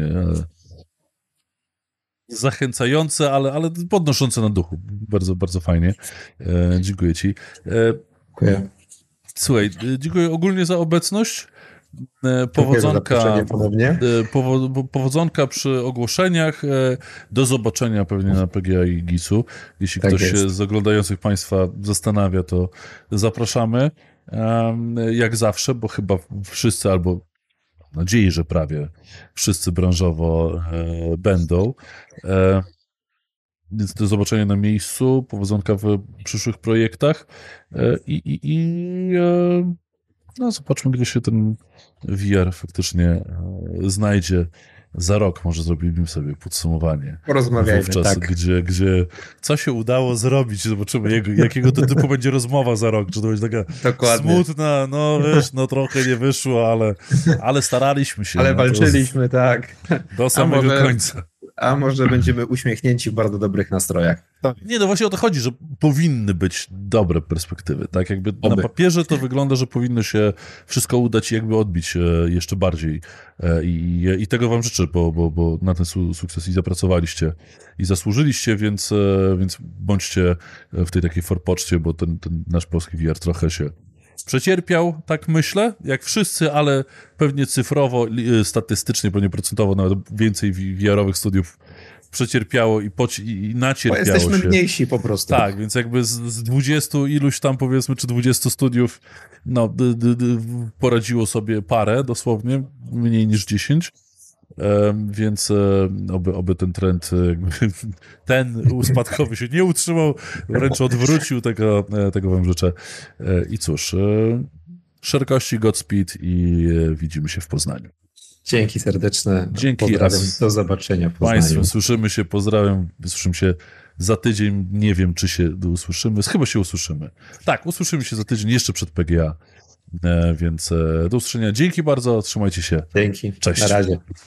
zachęcające, ale, ale podnoszące na duchu. Bardzo, bardzo fajnie. Dziękuję ci. Dziękuję. Słuchaj, dziękuję ogólnie za obecność. Powodzonka, powo, powodzonka przy ogłoszeniach. Do zobaczenia pewnie na P G A i Gicu. Jeśli tak ktoś jest. z oglądających Państwa zastanawia, to zapraszamy. Jak zawsze, bo chyba wszyscy, albo mam nadzieję, że prawie wszyscy branżowo będą. Więc do zobaczenia na miejscu, powodzonka w przyszłych projektach i, i, i no zobaczmy, gdzie się ten V R faktycznie znajdzie. Za rok może zrobimy sobie podsumowanie. Porozmawiajmy, wówczas, tak. Gdzie, gdzie co się udało zrobić, zobaczymy, jak, jakiego to typu będzie rozmowa za rok. Czy to będzie taka Dokładnie. smutna, no wiesz, no trochę nie wyszło, ale, ale staraliśmy się. Ale no, walczyliśmy, tak. Do samego może, końca. A może będziemy uśmiechnięci w bardzo dobrych nastrojach. Nie, no właśnie o to chodzi, że powinny być dobre perspektywy, tak? Jakby Oby. Na papierze to wygląda, że powinno się wszystko udać i jakby odbić jeszcze bardziej. I, i tego wam życzę, bo, bo, bo na ten su- sukces i zapracowaliście i zasłużyliście, więc, więc bądźcie w tej takiej forpoczcie, bo ten, ten nasz polski V R trochę się przecierpiał, tak myślę, jak wszyscy, ale pewnie cyfrowo, statystycznie, pewnie procentowo nawet więcej V R-owych studiów przecierpiało i, poci- i nacierpiało bo jesteśmy się. mniejsi po prostu. Tak, więc jakby z, z dwudziestu iluś tam powiedzmy, czy dwudziestu studiów no, d, d, d, poradziło sobie parę dosłownie, mniej niż dziesięć. Um, więc um, oby, oby ten trend, jakby, ten spadkowy się nie utrzymał, wręcz odwrócił, tego, tego wam życzę. I cóż, szerokości, Godspeed i widzimy się w Poznaniu. Dzięki serdeczne. Dzięki. Pozdrawiam. Do zobaczenia w Poznaniu. Państwu, słyszymy się, pozdrawiam, słyszymy się za tydzień, nie wiem, czy się usłyszymy, chyba się usłyszymy. Tak, usłyszymy się za tydzień, jeszcze przed P G A, więc do usłyszenia. Dzięki bardzo, trzymajcie się. Dzięki. Cześć. Na razie.